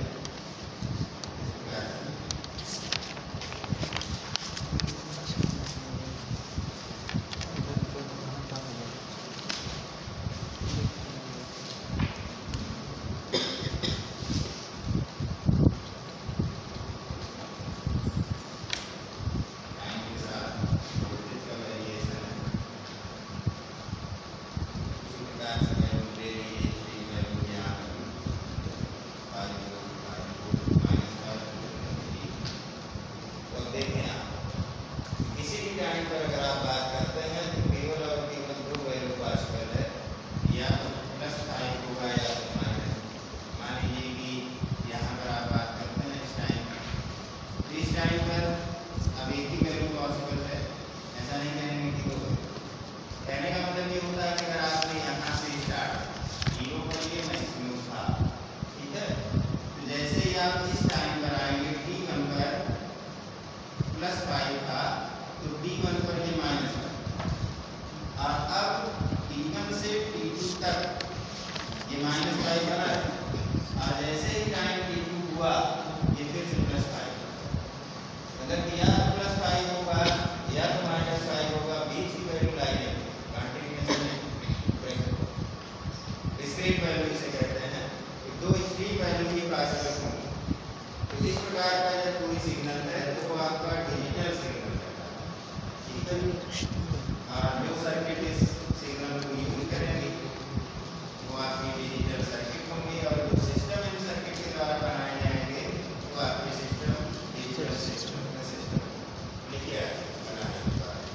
प्लस फाइव था तो टी वन पर ये माइनस वन, और अब टी वन से टी टू तक ये माइनस फाइव बना है, और जैसे ही टाइम टी टू हुआ ये फिर से प्लस फाइव। अगर या तो प्लस फाइव होगा या तो माइनस फाइव होगा, बीच की वैल्यू लाई है कंटिन्यूएशन में डिस्क्रीट वैल्यू इसे कहते हैं। दो एक्सट्रीम वैल्यू के पास रखूँ तो इस प्रकार का जब कोई सिग्नल है तो वो आपका डिजिटल सिग्नल है, ठीक है। और जो सर्किट इस सिग्नल को यूज करेंगे वो आपकी डिजिटल सर्किट होंगी, और जो सिस्टम इन सर्किट के द्वारा बनाए जाएंगे वो आपके सिस्टम डिजिटल सिस्टम का सिस्टम लिखिए बनाने के बाद।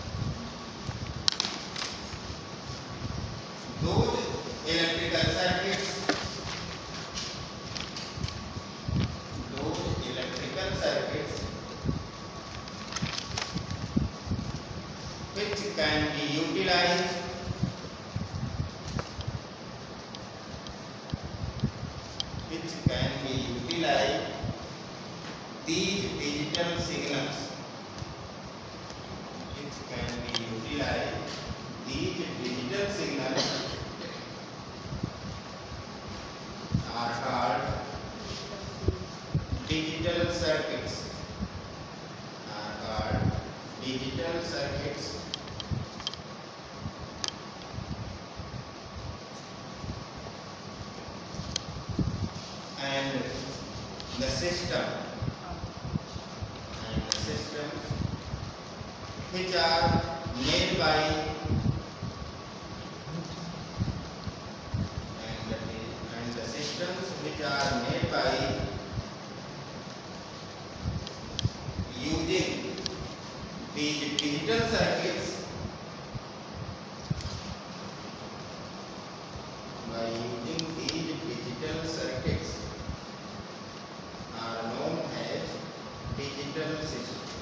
दो electrical circuits circuits which can be utilized which digital signals which can be utilized. These digital signals are called digital circuits. Are called digital circuits. And the system and the systems which are made by and the, and the systems which are made by using these digital circuits by using these digital circuits are known as digital systems.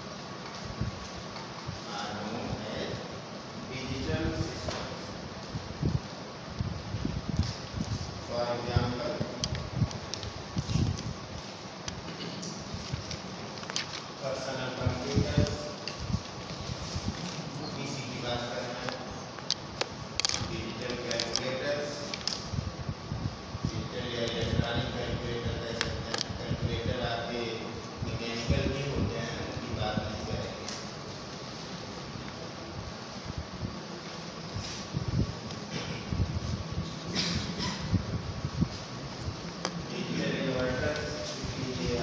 Are known as digital systems. For example, personal computers, PC की बात कर रहे हैं, digital calculators, digital या electronic calculator कह सकते हैं। Calculator आपके मैकेनिकल भी होते हैं, उनकी बात नहीं करेंगे। डिजिटल इन्वर्टर्स, डिजिटल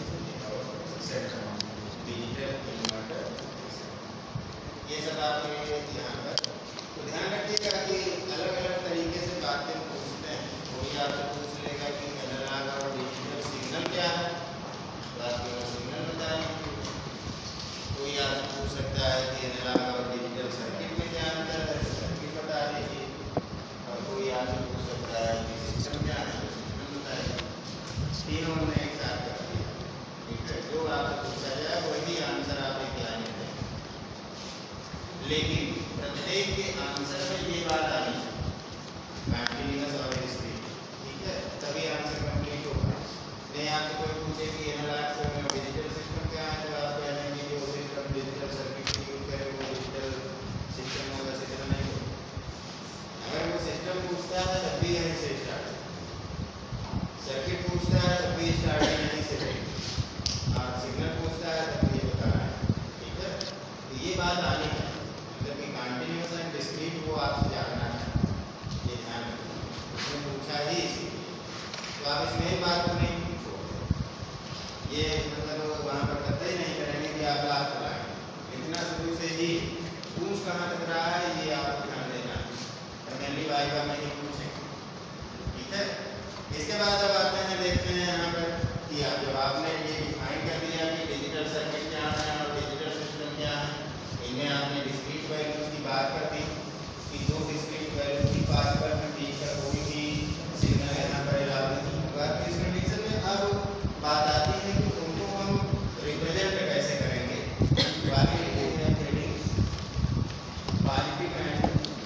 इन्वर्टर, ये सब आपके यहाँ पर तो ध्यान रखिएगा कि अलग अलग तरीके से बातें पूछते हैं। कोई आपसे पूछ लेगा कि एनालॉग और डिजिटल सिग्नल क्या है, तो आप केवल सिग्नल बताएंगे। कोई आपसे पूछ सकता है कि एनालॉग और डिजिटल सर्किट में क्या अंतर है, तो सर्किट बता दीजिए। और कोई आपसे पूछ सकता है कि सिस्टम क्या है, तो सिस्टम बताइए। तीनों ने एक साथ कर दिया, ठीक है। जो आपसे पूछा जाए वही आंसर आप एक लाइन में दें, लेकिन प्रत्येक के आंसर में ये बात आनी चाहिए, कंटिन्यूअस और डिस्क्रीट, ठीक है, तभी आंसर कंप्लीट होगा। नहीं आपसे कोई पूछे कि एनालॉग से डिजिटल सिस्टम क्या है, तो आप कहेंगे जो सिस्टम डिजिटल सर्किट की यूज करे वो डिजिटल सिस्टम होगा, सिस्टम नहीं होगा। अगर वो सिस्टम पूछता है तब भी यहीं से स्टार्ट, सर्किट पूछता है तब भी स्टार्टिंग यहीं से रहेगी, और सिग्नल पूछता है तब ये बताना है, ठीक है। तो ये बात आनी है, मतलब कि कंटिन्यूअस एंड डिस्क्रीट वो आपसे जानना है, ये ध्यान रखिए। उसने पूछा ही इसीलिए, तो आप इस मेन बात को नहीं पूछो, ये मतलब वहाँ पर कतई नहीं करेंगे कि आप लास्ट लाएँ। इतना शुरू से ही पूछ कहाँ तक रहा है ये आपको ध्यान देना है, मेनली वाइवा में ही पूछेंगे, ठीक है। इसके बाद अब आते हैं, देखते हैं यहाँ पर कि आप जब आपने ये डिफाइन कर दिया कि डिजिटल सर्किट क्या है और डिजिटल सिस्टम क्या है, इनमें आपने डिस्क्रीट वैल्यूज की बात कर दी कि जो डिस्क्रीट वैल्यू की बात पर हम टीचर कोई भी सिग्नल यहाँ पर अलाउ नहीं होगा। तो इस कंडीशन में अब बात आती है कि उनको हम रिप्रेजेंट कैसे करेंगे, positive and positive and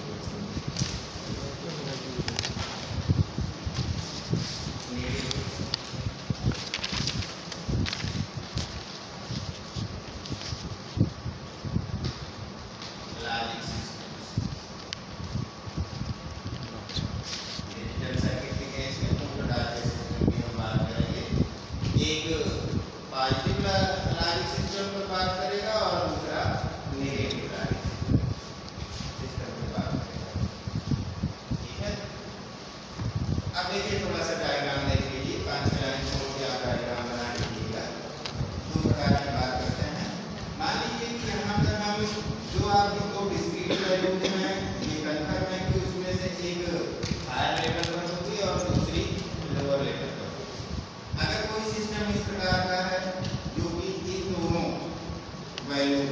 positive logic system पर बात करेगा और दूसरा नेगेटिव लॉजिक सिस्टम पर बात करेगा, ठीक है। अब देखिए थोड़ा सा डायग्राम देख लीजिए, पांच छह लाइन छोड़ के आप डायग्राम बना लीजिएगा। दो प्रकार की बात करते हैं। मान लीजिए कि यहाँ पर हम जो आपकी दो डिस्क्रीट वैल्यूज हैं ये कन्फर्म है कि उसमें से एक हायर लेवल पर होगी और दूसरी लोअर लेवल पर। अगर कोई सिस्टम इस प्रकार का है जो कि इन दोनों वैल्यू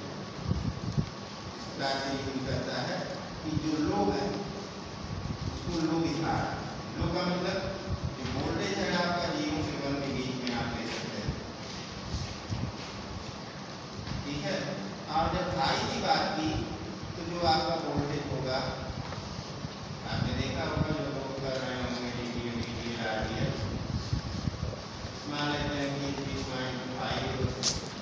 करता है कि जो लो है उसको लो दिखा रहा है। लो का मतलब जो वोल्टेज है आपका जीरो से वन के बीच में आप ले सकते हैं, ठीक है। और जब हाई की बात की तो जो आपका वोल्टेज होगा आपने देखा होगा, जो लोग कर रहे होंगे डीटी डीटी आरटीएल, मान लेते हैं कि थ्री पॉइंट फाइव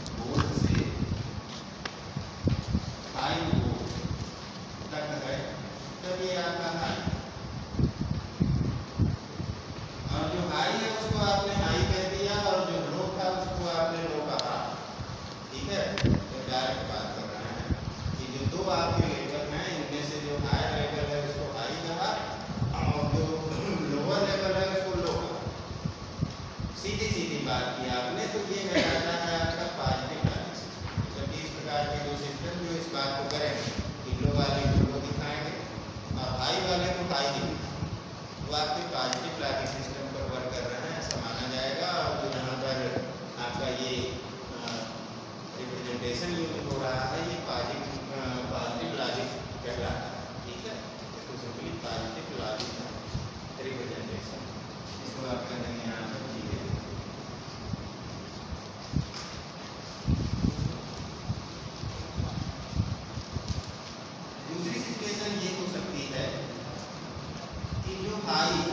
ठीक है, तो डायरेक्ट बात कर रहे हैं कि जो दो आपके लेवल हैं इनमें से जो हायर लेवल है उसको हाई कहा और जो लोअर लेवल है उसको लो कहा। सीधी सीधी बात की आपने, तो ये कहलाता है आपका पॉजिटिव लाइन सिस्टम। जबकि इस प्रकार के जो सिस्टम जो इस बात को करेंगे कि लो वाले को लो दिखाएंगे और हाई वाले को हाई दिखाएंगे, वो आपके पॉजिटिव लॉजिक सिस्टम पर वर्क कर रहे हैं ऐसा माना जाएगा। और जो यहाँ पर आपका ये रिप्रेजेंटेशन यूज हो रहा है ये पॉजिटिव पॉजिटिव लॉजिक कहलाता है। ठीक है, इसको सिंपली पॉजिटिव लॉजिक रिप्रेजेंटेशन, इसको आप करेंगे यहाँ पर ठीक है। दूसरी सिचुएशन ये हो सकती है कि जो हाई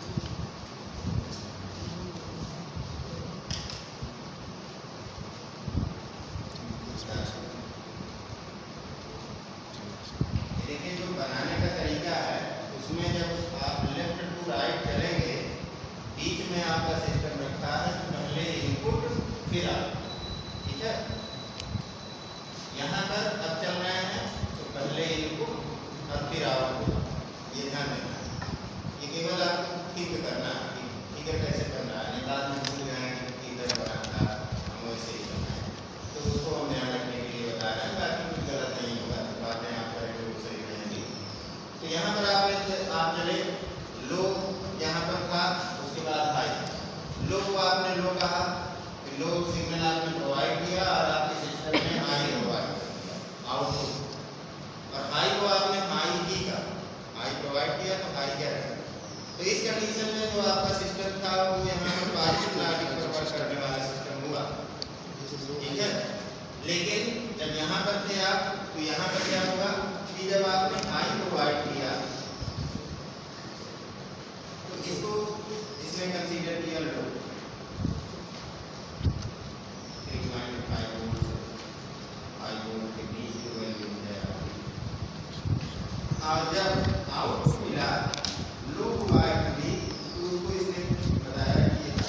देखिए जो बनाने का तरीका है उसमें जब आप लेफ्ट टू राइट चलेंगे, बीच में आपका सिस्टम रखा है पहले इनपुट फिर आउटपुट। ठीक है, यहाँ पर अब चल रहे हैं तो पहले इनपुट और फिर आउटपुट, ये ध्यान देना है। ये केवल आपको ठीक करना है कि फिगर कैसे बन रहा है, नहीं बाद में भूल जाएंगे कि किधर बना था हम वैसे ही बनाए, तो उसको हम ध्यान रखने के लिए बता रहे हैं, बाकी कुछ गलत नहीं होगा, तो बातें आप करेंगे वो सही रहेंगी। तो यहाँ पर आप आप चले लो, यहाँ पर था उसके बाद हाई। लो को आपने लो कहा, फिर लो सिग्नल आपने प्रोवाइड किया और आपके सिस्टम में हाई प्रोवाइड किया आउटपुट, और हाई को आपने हाई ही कहा, हाई प्रोवाइड किया तो हाई क्या है। तो इस कंडीशन में जो आपका सिस्टम था वो यहाँ पर पॉजिटिव लॉजिक पर वर्क करने वाला सिस्टम हुआ। ठीक है, लेकिन जब यहाँ पर थे आप तो यहाँ पर क्या होगा कि जब आपने हाई प्रोवाइड किया तो इसको इसमें कंसीडर किया low, five volt five volt के बीच जो वैल्यू है, और जब आउटपुट मिला लो प्रोवाइड की तो उसको इसने बताया कि ये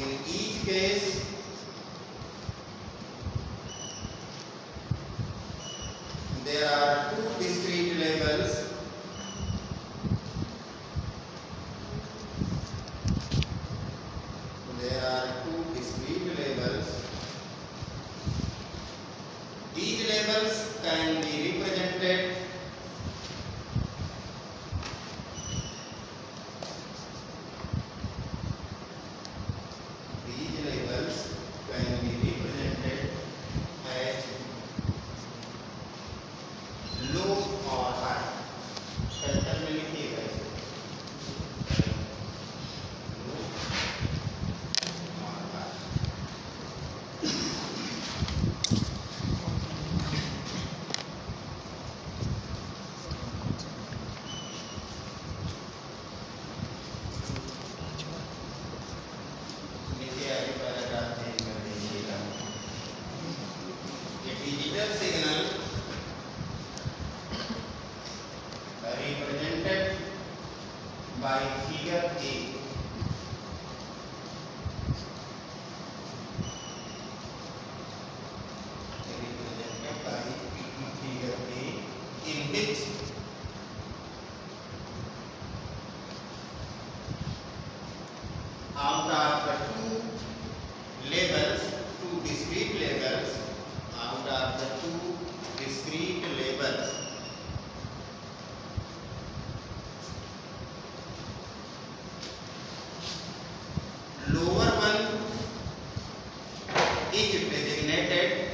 In each case, there are two discrete labels. There are two discrete labels. These labels can be represented These labels can be represented as low or high. Capital में लिखिएगा इसे low or high. नीचे आगे paragraph change कर दीजिएगा. A digital signal represented by figure A represented by figure A in which out of the two labels, two discrete labels, out of the two discrete labels, lower one is designated,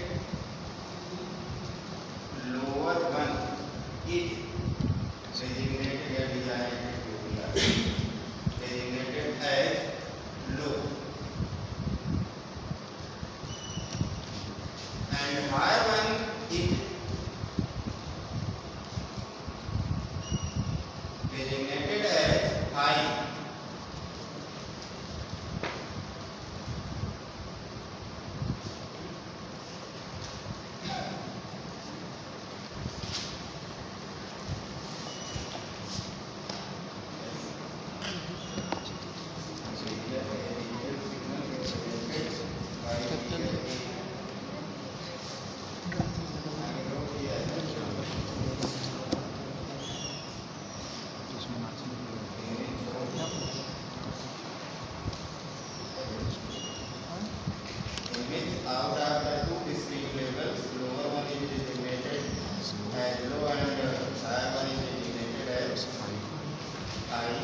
lower one is designated या designated designated as low, and higher one is designated as high. Out of the two discrete labels, lower one is designated as low and higher one is designated as high.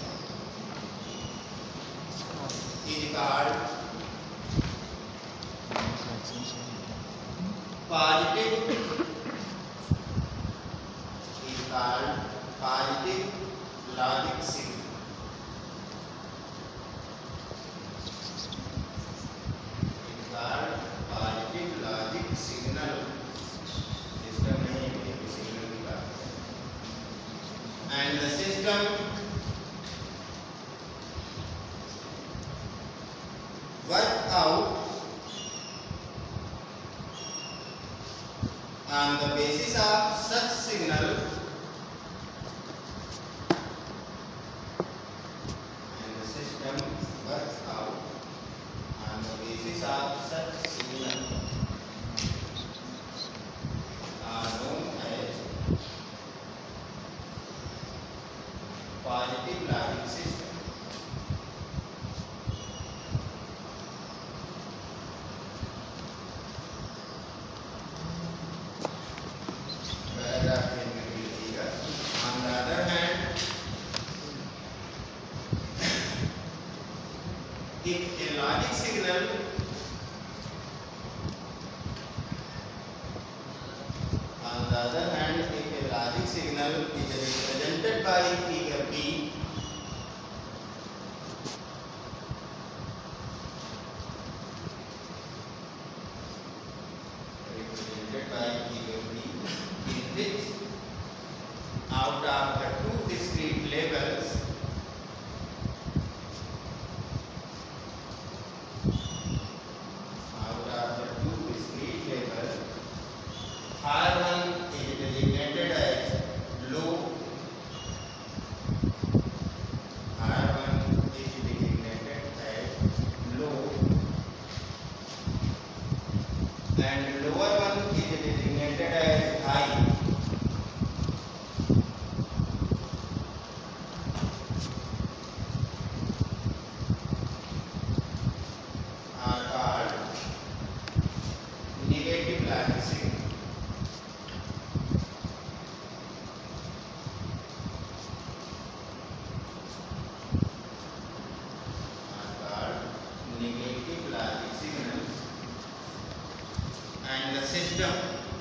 Is called positive. Is called positive logic signal. Positive logic signal. System नहीं है, signal का. And the system work out on the basis of such signal, and the system works out on the basis of such signal are known as positive logic system. Paragraph में भी लिखिएगा. On the other hand, if a logic signal on the other hand if a logic signal is represented by figure B, represented by figure B, in which out of the two discrete labels higher one is designated as low, higher one is designated as low, the system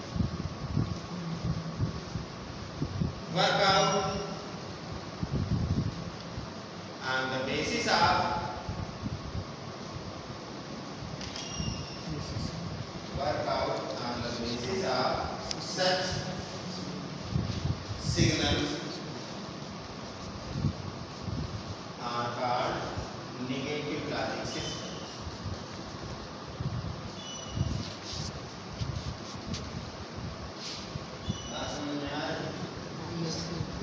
work out on the basis of work out on the basis of such signals are called negative logic systems. बात समझ में आ रही है?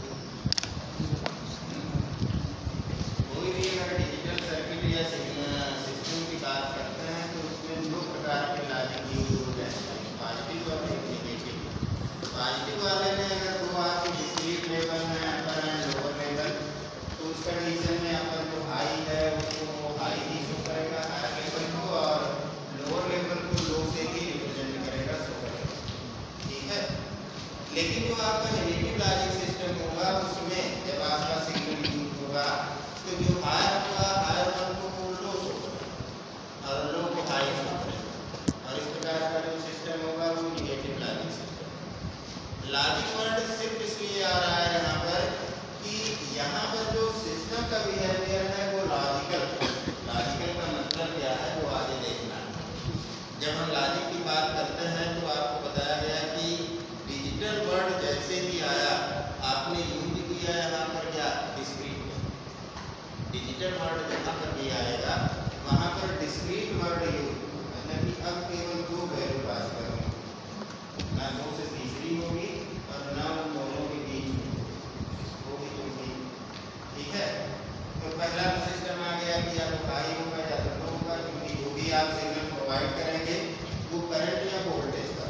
कोई भी अगर digital circuit या system की बात करते हैं तो उसमें दो प्रकार के लॉजिक यूज होते हैं, पॉजिटिव और नेगेटिव। पॉजिटिव वाले में अगर दो आपके डिस्क्रीट लेवल में अपर एंड लोअर लेवल, तो उस कंडीशन में अपन जो हाई है उसको हाई ही शो करेगा हायर लेवल को, और लोअर लेवल को लो से ही रिप्रेजेंट करेगा, शो करेगा, ठीक है। लेकिन जो आपका नेगेटिव लॉजिक सिस्टम होगा उसमें जब आपका सिग्नल यूज होगा तो जो हायर होगा हायर वन को लो शो करेगा और लो को हाई शो करेगा, और इस प्रकार का जो सिस्टम होगा वो negative logic system. Logic word सिर्फ इसलिए आ रहा है यहाँ पर कि यहाँ पर जो सिस्टम का बिहेवियर है वो लॉजिकल, लॉजिकल का मतलब क्या है वो आगे देखना। जब हम लॉजिक की बात करते हैं तो आपको बताया गया कि डिजिटल वर्ड जैसे ही आया आपने यूज किया यहाँ पर क्या डिस्क्रीट। डिजिटल वर्ड जहाँ पर भी आएगा वहाँ पर डिस्क्रीट वर्ड यूज, मतलब कि अब केवल दो वैल्यू पास करूँगा, ना दो से तीसरी होगी और ना उन दोनों के बीच में होगी होगी, ठीक है। तो पहला सिस्टम आ गया कि या तो हाई होगा या तो लो होगा, क्योंकि जो भी आप सिग्नल प्रोवाइड करेंगे वो करंट या वोल्टेज का,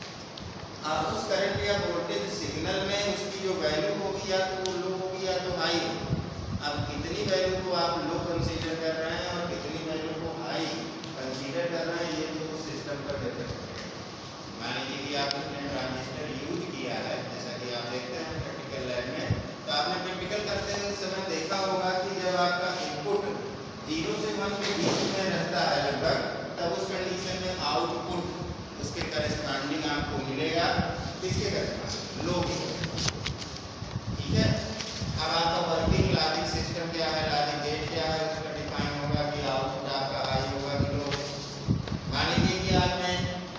और उस करंट या वोल्टेज सिग्नल में उसकी जो वैल्यू होगी या तो वो लो होगी या तो हाई होगी। अब कितनी वैल्यू को आप लो कंसीडर कर रहे हैं और कितनी वैल्यू को हाई कंसीडर कर रहे हैं, ये तो उस सिस्टम पर डिपेंड करेगा। मान लीजिए कि आप उसने ट्रांजिस्टर यूज किया है, जैसा कि आप देखते हैं प्रैक्टिकल लैब में, तो आपने प्रैक्टिकल करते हुए समय देखा होगा कि जब आपका इनपुट जीरो से वन के बीच में रहता है लगभग, तब उस कंडीशन में आउटपुट उसके करस्पॉन्डिंग आपको मिलेगा, किसके करस्पॉन्डिंग लो के, ठीक है। अब आपका वर्किंग लॉजिक सिस्टम क्या है, लॉजिक गेट क्या है, उसका डिफाइन होगा कि आउटपुट आपका हाई होगा कि लो। मान लीजिए कि आपने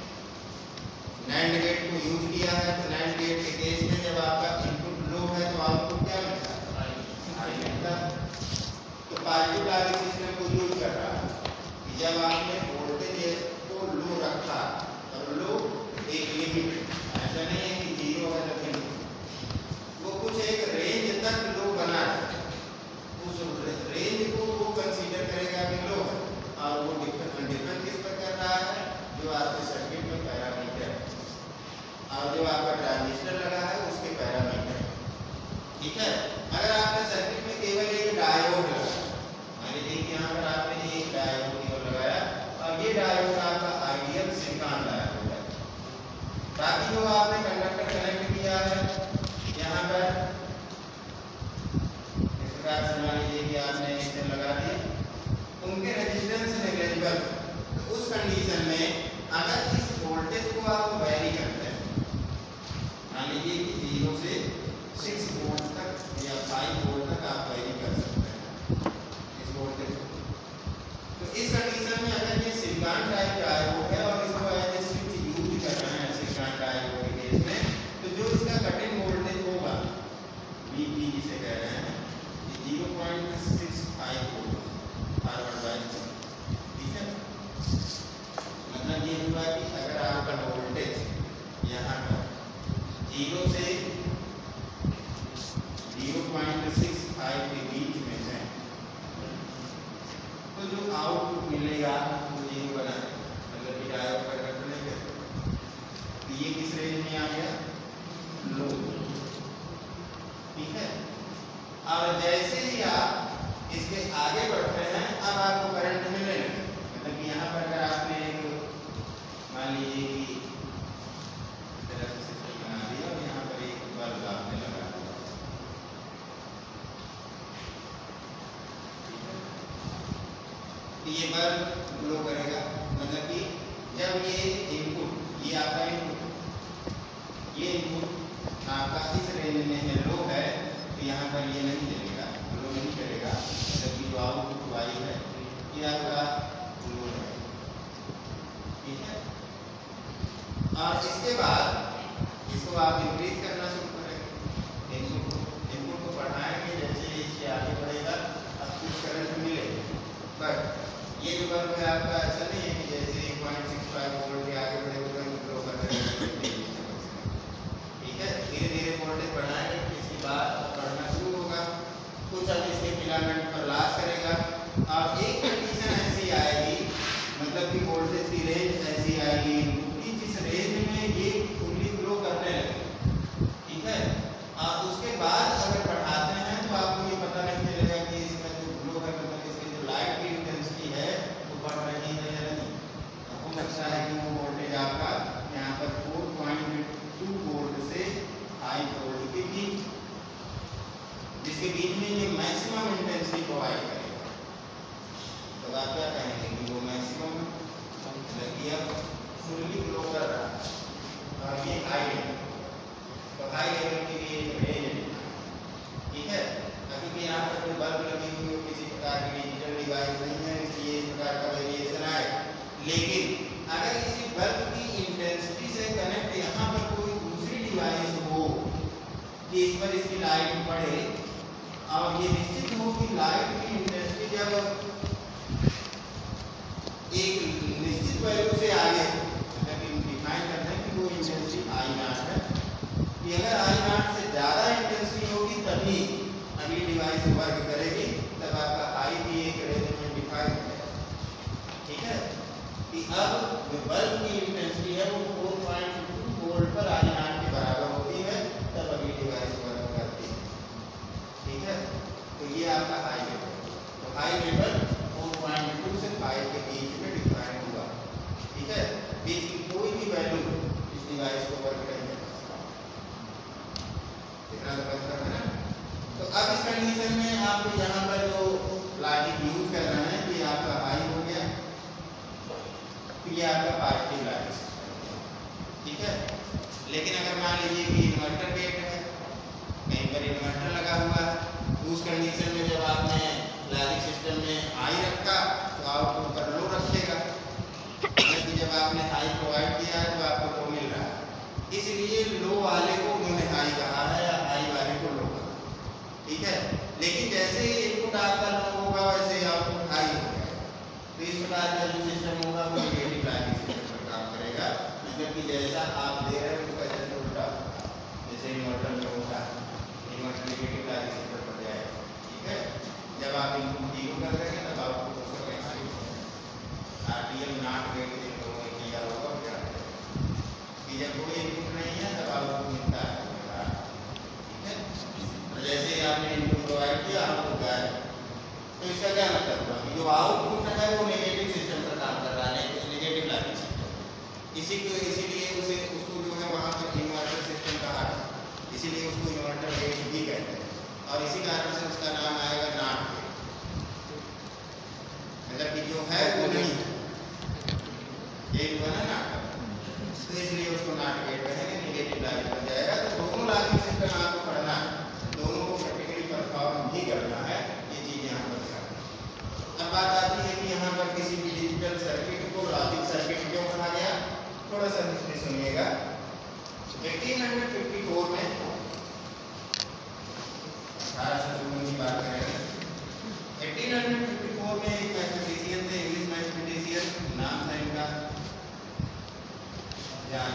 नैंड गेट को यूज किया है, तो नैंड गेट के केस में जब आपका इनपुट लो है तो आउटपुट क्या मिलता है, हाई मिलता है। तो पॉजिटिव लॉजिक सिस्टम को यूज कर रहा है कि जब आपने वोल्टेज को लो रखा और लो एक लिमिट, ऐसा नहीं है कि जीरो है तो फिर वो कुछ एक रेंज तक लो बना है, उस रेंज को वो कंसीडर करेगा कि लो है, और वो डिपेंड डिपेंड किस पर कर रहा है, जो आपके सर्किट में पैरामीटर और जो आपका ट्रांजिस्टर लगा है उसके पैरामीटर, ठीक है। अगर आपके सर्किट में केवल एक डायोड लगा, मान लीजिए कि यहाँ पर आपने एक डायोड केवल लगाया और ये डायोड आपका आइडियल सिलिकॉन डायोड है, बाकी जो आपने कंडक्टर कनेक्ट किया है यहाँ पर इस प्रकार से मान लीजिए कि आपने इसे लगा दिया, उनके रेजिस्टेंस नेग्लिजिबल, तो उस कंडीशन में अगर इस वोल्टेज को आप वैरी करते हैं, मान लीजिए कि जीरो से सिक्स वोल्ट तक या फाइव वोल्ट तक आप वैरी कर सकते हैं इस वोल्टेज को, तो इस कंडीशन में अगर ये सिलिकॉन टाइप डायोड है और इसको एज ए स्विच यूज कर रहे हैं सिलिकॉन डायोड के केस में, तो जो इसका कट इन वोल्टेज होगा वीपी जिसे कह रहे हैं, zero point six five volt forward bias, ठीक है। मतलब ये हुआ कि अगर आपका वोल्टेज यहाँ पर जीरो से जीरो पॉइंट सिक्स फाइव के बीच में है, तो जो आउटपुट मिलेगा वो जीरो बना है, मतलब कि डायोड का कट नहीं करता, तो ये किस रेंज में आ गया, लो, ठीक है। और जैसे ही आप इसके आगे बढ़ते हैं अब आपको करंट मिलने लगे, मतलब कि यहाँ पर अगर आपने एक मान लीजिए कि इस तरह से सिस्टम बना दिया और यहाँ पर एक बल्ब आपने लगा दिया, ठीक है, तो ये बल्ब ग्लो करेगा, मतलब कि जब ये इनपुट ये आपका इनपुट, ये इनपुट आपका इस रेंज में है, लो है, तो यहाँ पर ये नहीं चलेगा, लो नहीं चलेगा, जबकि जो आउटपुट वाई है ये आपका लो है, ठीक है। और इसके बाद इसको आप इंक्रीज करना शुरू करेंगे, इनपुट को इनपुट को बढ़ाएंगे, जैसे इसके आगे बढ़ेगा अब कुछ करंट मिलेगा। बट ये जो बल्ब है आपका ऐसा नहीं है कि जैसे एक पॉइंट सिक्स फाइव वोल्ट के आगे बढ़े हुए ग्लो कर रहे हैं, ठीक है। धीरे धीरे वोल्टेज बढ़ाएंगे, इसके बाद बढ़ना शुरू होगा, कुछ अब इसके फिलामेंट पर लास्ट करेगा। और एक कंडीशन ऐसी आएगी, मतलब कि वोल्टेज की रेंज ऐसी आएगी कि जिस रेंज में ये फुल्ली ग्लो करने लगे, ठीक है। और उसके बाद अगर बढ़ाते हैं तो आपको ये पता नहीं चलेगा कि इसमें जो ग्लो है, मतलब इसकी जो लाइट की इंटेंसिटी है वो बढ़ रही है या नहीं। हो सकता है कि वो वोल्टेज आपका यहाँ पर फोर पॉइंट टू वोल्ट से फाइव वोल्ट के बीच, जिसके बीच में ये मैक्सिमम इंटेंसिटी प्रोवाइड करेगा। तो आप क्या कहेंगे कि वो मैक्सिमम अब फुल्ली ग्लो कर रहा है और ये हाई लेवल, तो हाई लेवल के लिए एक रेंज है, ठीक है। क्योंकि यहाँ पर कोई बल्ब लगी हुई हो, किसी प्रकार की डिजिटल डिवाइस नहीं है, इसलिए इस प्रकार का वेरिएशन आए। लेकिन अगर इसी बल्ब की इंटेंसिटी से कनेक्ट यहाँ पर कोई दूसरी डिवाइस हो कि इस पर इसकी लाइट पड़े, और ये निश्चित हो कि लाइट की इंटेंसिटी जब एक निश्चित वैल्यू से आगे, मतलब डिफाइन करते हैं कि वो इंटेंसिटी आई नॉट है, कि अगर आई नॉट से ज़्यादा इंटेंसिटी होगी तभी अगली डिवाइस वर्क करेगी, तब आपका आई भी एक रेंज में डिफाइन है, ठीक है। कि अब जो बल्ब की इंटेंसिटी है वो फोर पॉइंट टू वोल्ट पर आई नॉट के बराबर होती है, तब अगली डिवाइस वर्क करती है, ठीक है। तो ये आपका हाई लेवल, तो high level four point two से फाइव के बीच में डिफाइन हुआ, ठीक है। बीच की कोई भी वैल्यू इस डिवाइस को वर्क नहीं कर सकता, इतना तो पता है ना। तो अब इस कंडीशन में आपको यहाँ पर जो लॉजिक यूज करना है कि आपका हाई हो गया, तो ये आपका पॉजिटिव लॉजिक, ठीक है। लेकिन अगर मान लीजिए कि इन्वर्टर गेट है, कहीं पर इन्वर्टर लगा हुआ है, तो उस कंडीशन में जब आपने लॉजिक सिस्टम में हाई रखा तो आउटपुट पर लो रखेगा, जबकि जब आपने हाई प्रोवाइड किया है तो आपको लो मिल रहा है, इसलिए लो वाले को उन्होंने हाई कहा है या हाई वाले को लो कहा, ठीक है। लेकिन जैसे ही इनपुट आपका लो होगा वैसे आउटपुट हाई हो गया, तो इस प्रकार का जो सिस्टम होगा वो नेगेटिव लॉजिक सिस्टम पर काम करेगा, मतलब कि जैसा आप दे रहे हैं उसका जैसे उल्टा, जैसे इन्वर्टर में होता है, इन्वर्टर नेगेटिव लॉजिक सिस्टम पर जाएगा, ठीक है। जब आप इनपुट जीरो कर देंगे तब आउटपुट उसका कैसा होगा, आरटीएल नॉट गेट जिन लोगों ने किया होगा क्या, कि जब कोई इनपुट नहीं है तब आउटपुट मिलता है, ठीक है। तो जैसे ही आपने इनपुट प्रोवाइड किया आउटपुट गायब, तो इसका क्या मतलब हुआ कि जो आउटपुट है वो नेगेटिव सिस्टम पर काम कर रहा है, नेगेटिव लॉजिक सिस्टम, इसी को इसीलिए उसे उसको जो है वहाँ पर इन्वर्टर सिस्टम कहा है, इसीलिए उसको इन्वर्टर गेट भी कहते हैं, और इसी कारण से उसका नाम आएगा नॉट गेट, मतलब कि जो है वो नहीं है, ये जो है ना, तो इसलिए उसको नॉट गेट कहेंगे, नेगेटिव लॉजिक बन जाएगा। तो दोनों लॉजिक सिस्टम आपको पढ़ना है, दोनों को प्रैक्टिकली परफॉर्म भी करना है, ये चीज़ यहाँ पर ध्यान। अब बात आती है कि यहाँ पर किसी भी डिजिटल सर्किट को लॉजिक सर्किट क्यों कहा गया, थोड़ा सा हिस्ट्री सुनिएगा। एटीन फिफ्टी फोर में अठारह सौ चौवन की बात करेंगे, एटीन फिफ्टी फोर में एक मैथमेटिशियन थे, इंग्लिश मैथमेटिशियन, नाम था इनका जान,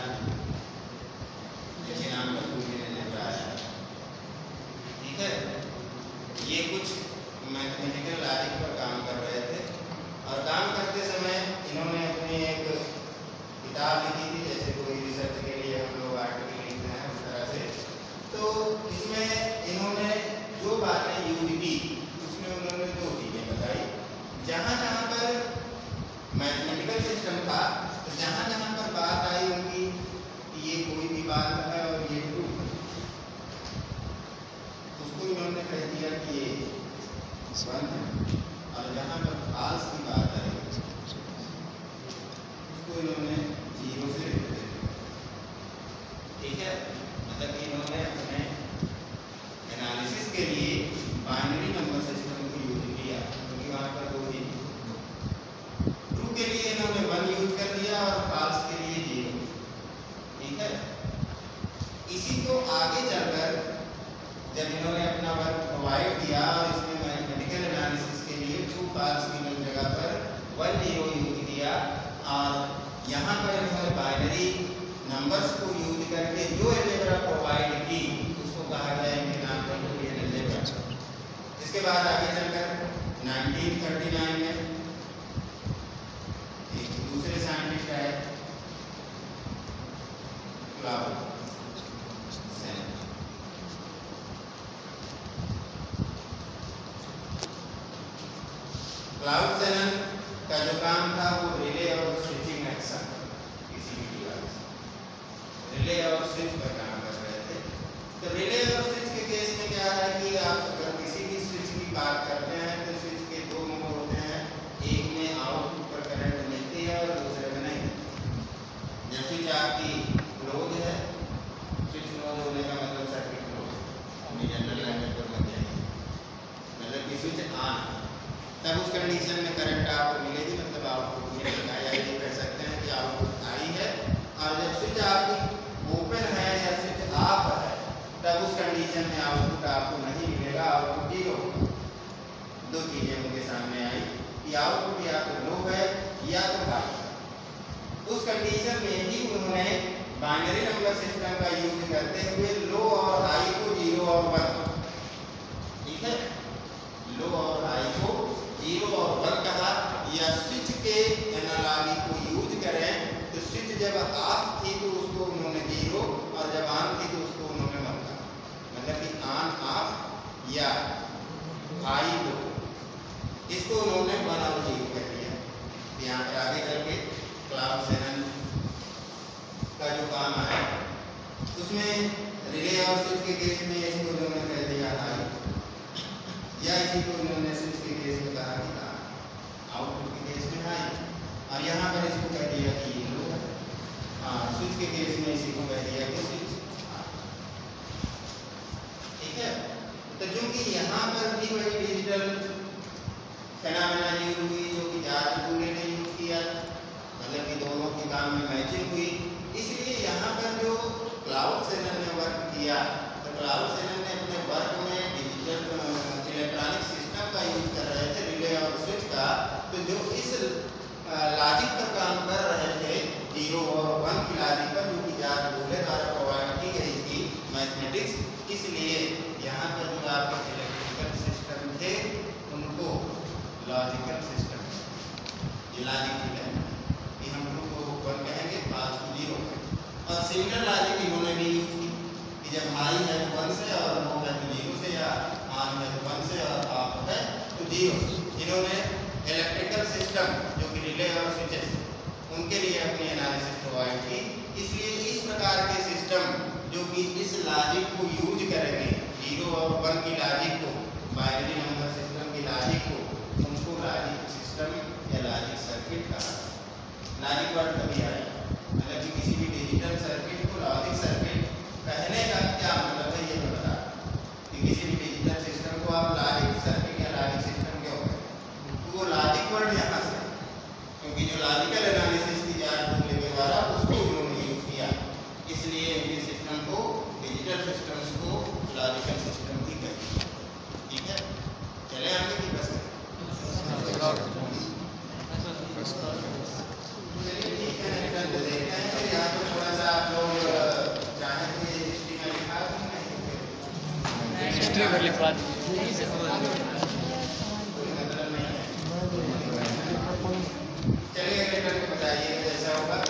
जैसे नाम का पूरी ने बताया, ठीक है। ये कुछ मैथमेटिकल लॉजिक पर काम कर रहे थे, और काम करते समय इन्होंने अपनी एक किताब लिखी थी, जैसे कोई रिसर्च के लिए हम लोग आर्टिकल लिखते हैं उस तरह से। तो इसमें इन्होंने जो बातें यूज की उसमें उन्होंने दो चीज़ें बताई, जहाँ जहाँ पर मैथमेटिकल सिस्टम था, तो जहाँ जहाँ पर बात आई उनकी कि ये कोई भी बात है और ये ट्रू है, उसको इन्होंने कह दिया कि ये वन है, और जहाँ पर फाल्स की बात आई उसको इन्होंने जीरो से लिख दिया। बाइनरी नंबर सिस्टम को यूज किया क्योंकि वहाँ पर दो ही ट्रू के लिए इन्होंने वन यूज कर दिया और फॉल्स के लिए जीरो। ठीक है, इसी को आगे चलकर जब इन्होंने अपना वर्क प्रोवाइड किया और इसमें मैथमेटिकल एनालिसिस के लिए ट्रू फॉल्स की जगह पर वन जीरो यूज किया और यहाँ पर इन्होंने बाइनरी नंबर्स को यूज करके जो अलजेब्रा प्रोवाइड की उसको कहा गया है नॉन-ट्रिवियल अलजेब्रा। इसके बाद आगे चलकर नाइनटीन थर्टी नाइन में एक दूसरे साइंटिस्ट आए क्लाउड सेनन। क्लाउड सेनन का जो काम था वो रिले और स्विचिंग एक्शन किसी भी डिवाइस रिले और स्विच पर काम कर रहे थे। तो रिले और स्विच के केस में क्या है कि आप अगर किसी भी स्विच की बात करते हैं तो स्विच के दो मोड होते हैं, एक में आउटपुट पर करंट मिलती है और दूसरे में नहीं। जब स्विच आपकी क्लोज है, स्विच क्लोज होने का मतलब सर्किट क्लोज जनरल लैंग्वेज पर बन जाएगी, मतलब कि स्विच ऑन है, तब उस कंडीशन में करंट आपको मिलेगी, मतलब आउटपुट मिलेगा या ये कह सकते हैं कि आउटपुट आई है। और जब स्विच आपकी ओपन है या स्विच ऑफ है तब उस कंडीशन में आउटपुट आपको नहीं मिलेगा, आउटपुट जीरो होगा। दो चीजें उनके सामने आई कि आउटपुट या तो लो है या तो हाई है। उस कंडीशन में ही उन्होंने बाइनरी नंबर सिस्टम का यूज करते हुए लो और हाई को जीरो और वन, ठीक है, लो और हाई को जीरो और वन कहा, या स्विच के एनालॉजी को यूज करें तो स्विच जब ऑफ थी तो उसको उन्होंने जीरो और जब ऑन थी तो उसको उन्होंने वन कहा, मतलब कि ऑन ऑफ या हाई लो, इसको उन्होंने वन और जीरो कह दिया। यहाँ पर आगे चल के क्लाउड सेनन का जो काम है उसमें रिले और स्विच के केस में इसको उन्होंने कह दिया हाई, या इसी को उन्होंने स्विच के केस में कहा कि आउटपुट के केस में हाई, और यहाँ पर इसको कह दिया कि ये लो है। हाँ, स्विच के केस में इसी को कह दिया कि स्विच, ठीक है। तो क्योंकि यहाँ पर भी वही डिजिटल फेनोमेना यूज हुई जो कि जार्ज बूले ने यूज किया, मतलब कि दोनों के काम में मैचिंग हुई, इसलिए यहाँ पर जो क्लाउड सेनन ने वर्क किया तो क्लाउड सेनन ने अपने वर्क में डिजिटल इलेक्ट्रॉनिक सिस्टम का यूज कर रहे थे, रिले और स्विच का। तो जो इस लॉजिक पर काम कर रहे थे जीरो और वन की लॉजिक पर, जो कि जार्ज बूले द्वारा प्रोवाइड की गई थी मैथमेटिक्स, इसलिए यहाँ पर जो आपके इलेक्ट्रिकल सिस्टम थे उनको लॉजिकल सिस्टम, ये लॉजिक है कि हम लोग को वन कहेंगे, पाँच को जीरो, और सिमिलर लॉजिक इन्होंने भी यूज की कि जब हाई है तो वन से और लो है तो जीरो से, या ऑन है तो वन से और ऑफ है तो जीरो। इन्होंने इलेक्ट्रिकल सिस्टम जो कि रिले और स्विचेस उनके लिए अपनी एनालिसिस प्रोवाइड की, इसलिए इस प्रकार के सिस्टम जो कि इस लॉजिक को यूज करेंगे, जीरो और वन की लॉजिक को, बाइनरी नंबर सिस्टम की लॉजिक को, उनको लॉजिक सिस्टम या लॉजिक सर्किट कहा। लॉजिक वर्ड कभी आया, मतलब कि किसी भी डिजिटल सर्किट को लॉजिक सर्किट कहने का क्या मतलब है ये बता, कि किसी भी डिजिटल सिस्टम को आप लॉजिक सर्किट या लॉजिक सिस्टम क्यों कहें, तो वो लॉजिक वर्ड यहाँ से, क्योंकि जो लॉजिकल एनालिसिस की जांच करने के द्वारा उसको उन्होंने यूज किया, इसलिए इनके सिस्टम को, डिजिटल सिस्टम्स को लॉजिकल सिस्टम ही कहते हैं। ठीक है, चले आगे की बस चलिए ठीक है, रिटर्न तो देखते हैं। फिर यहाँ पर थोड़ा सा आप लोग चाहें तो ये हिस्ट्री में लिखा तो नहीं, हिस्ट्री में लिखवा कोई मतलब नहीं है। चलिए रिटर्न को बताइए कैसा होगा।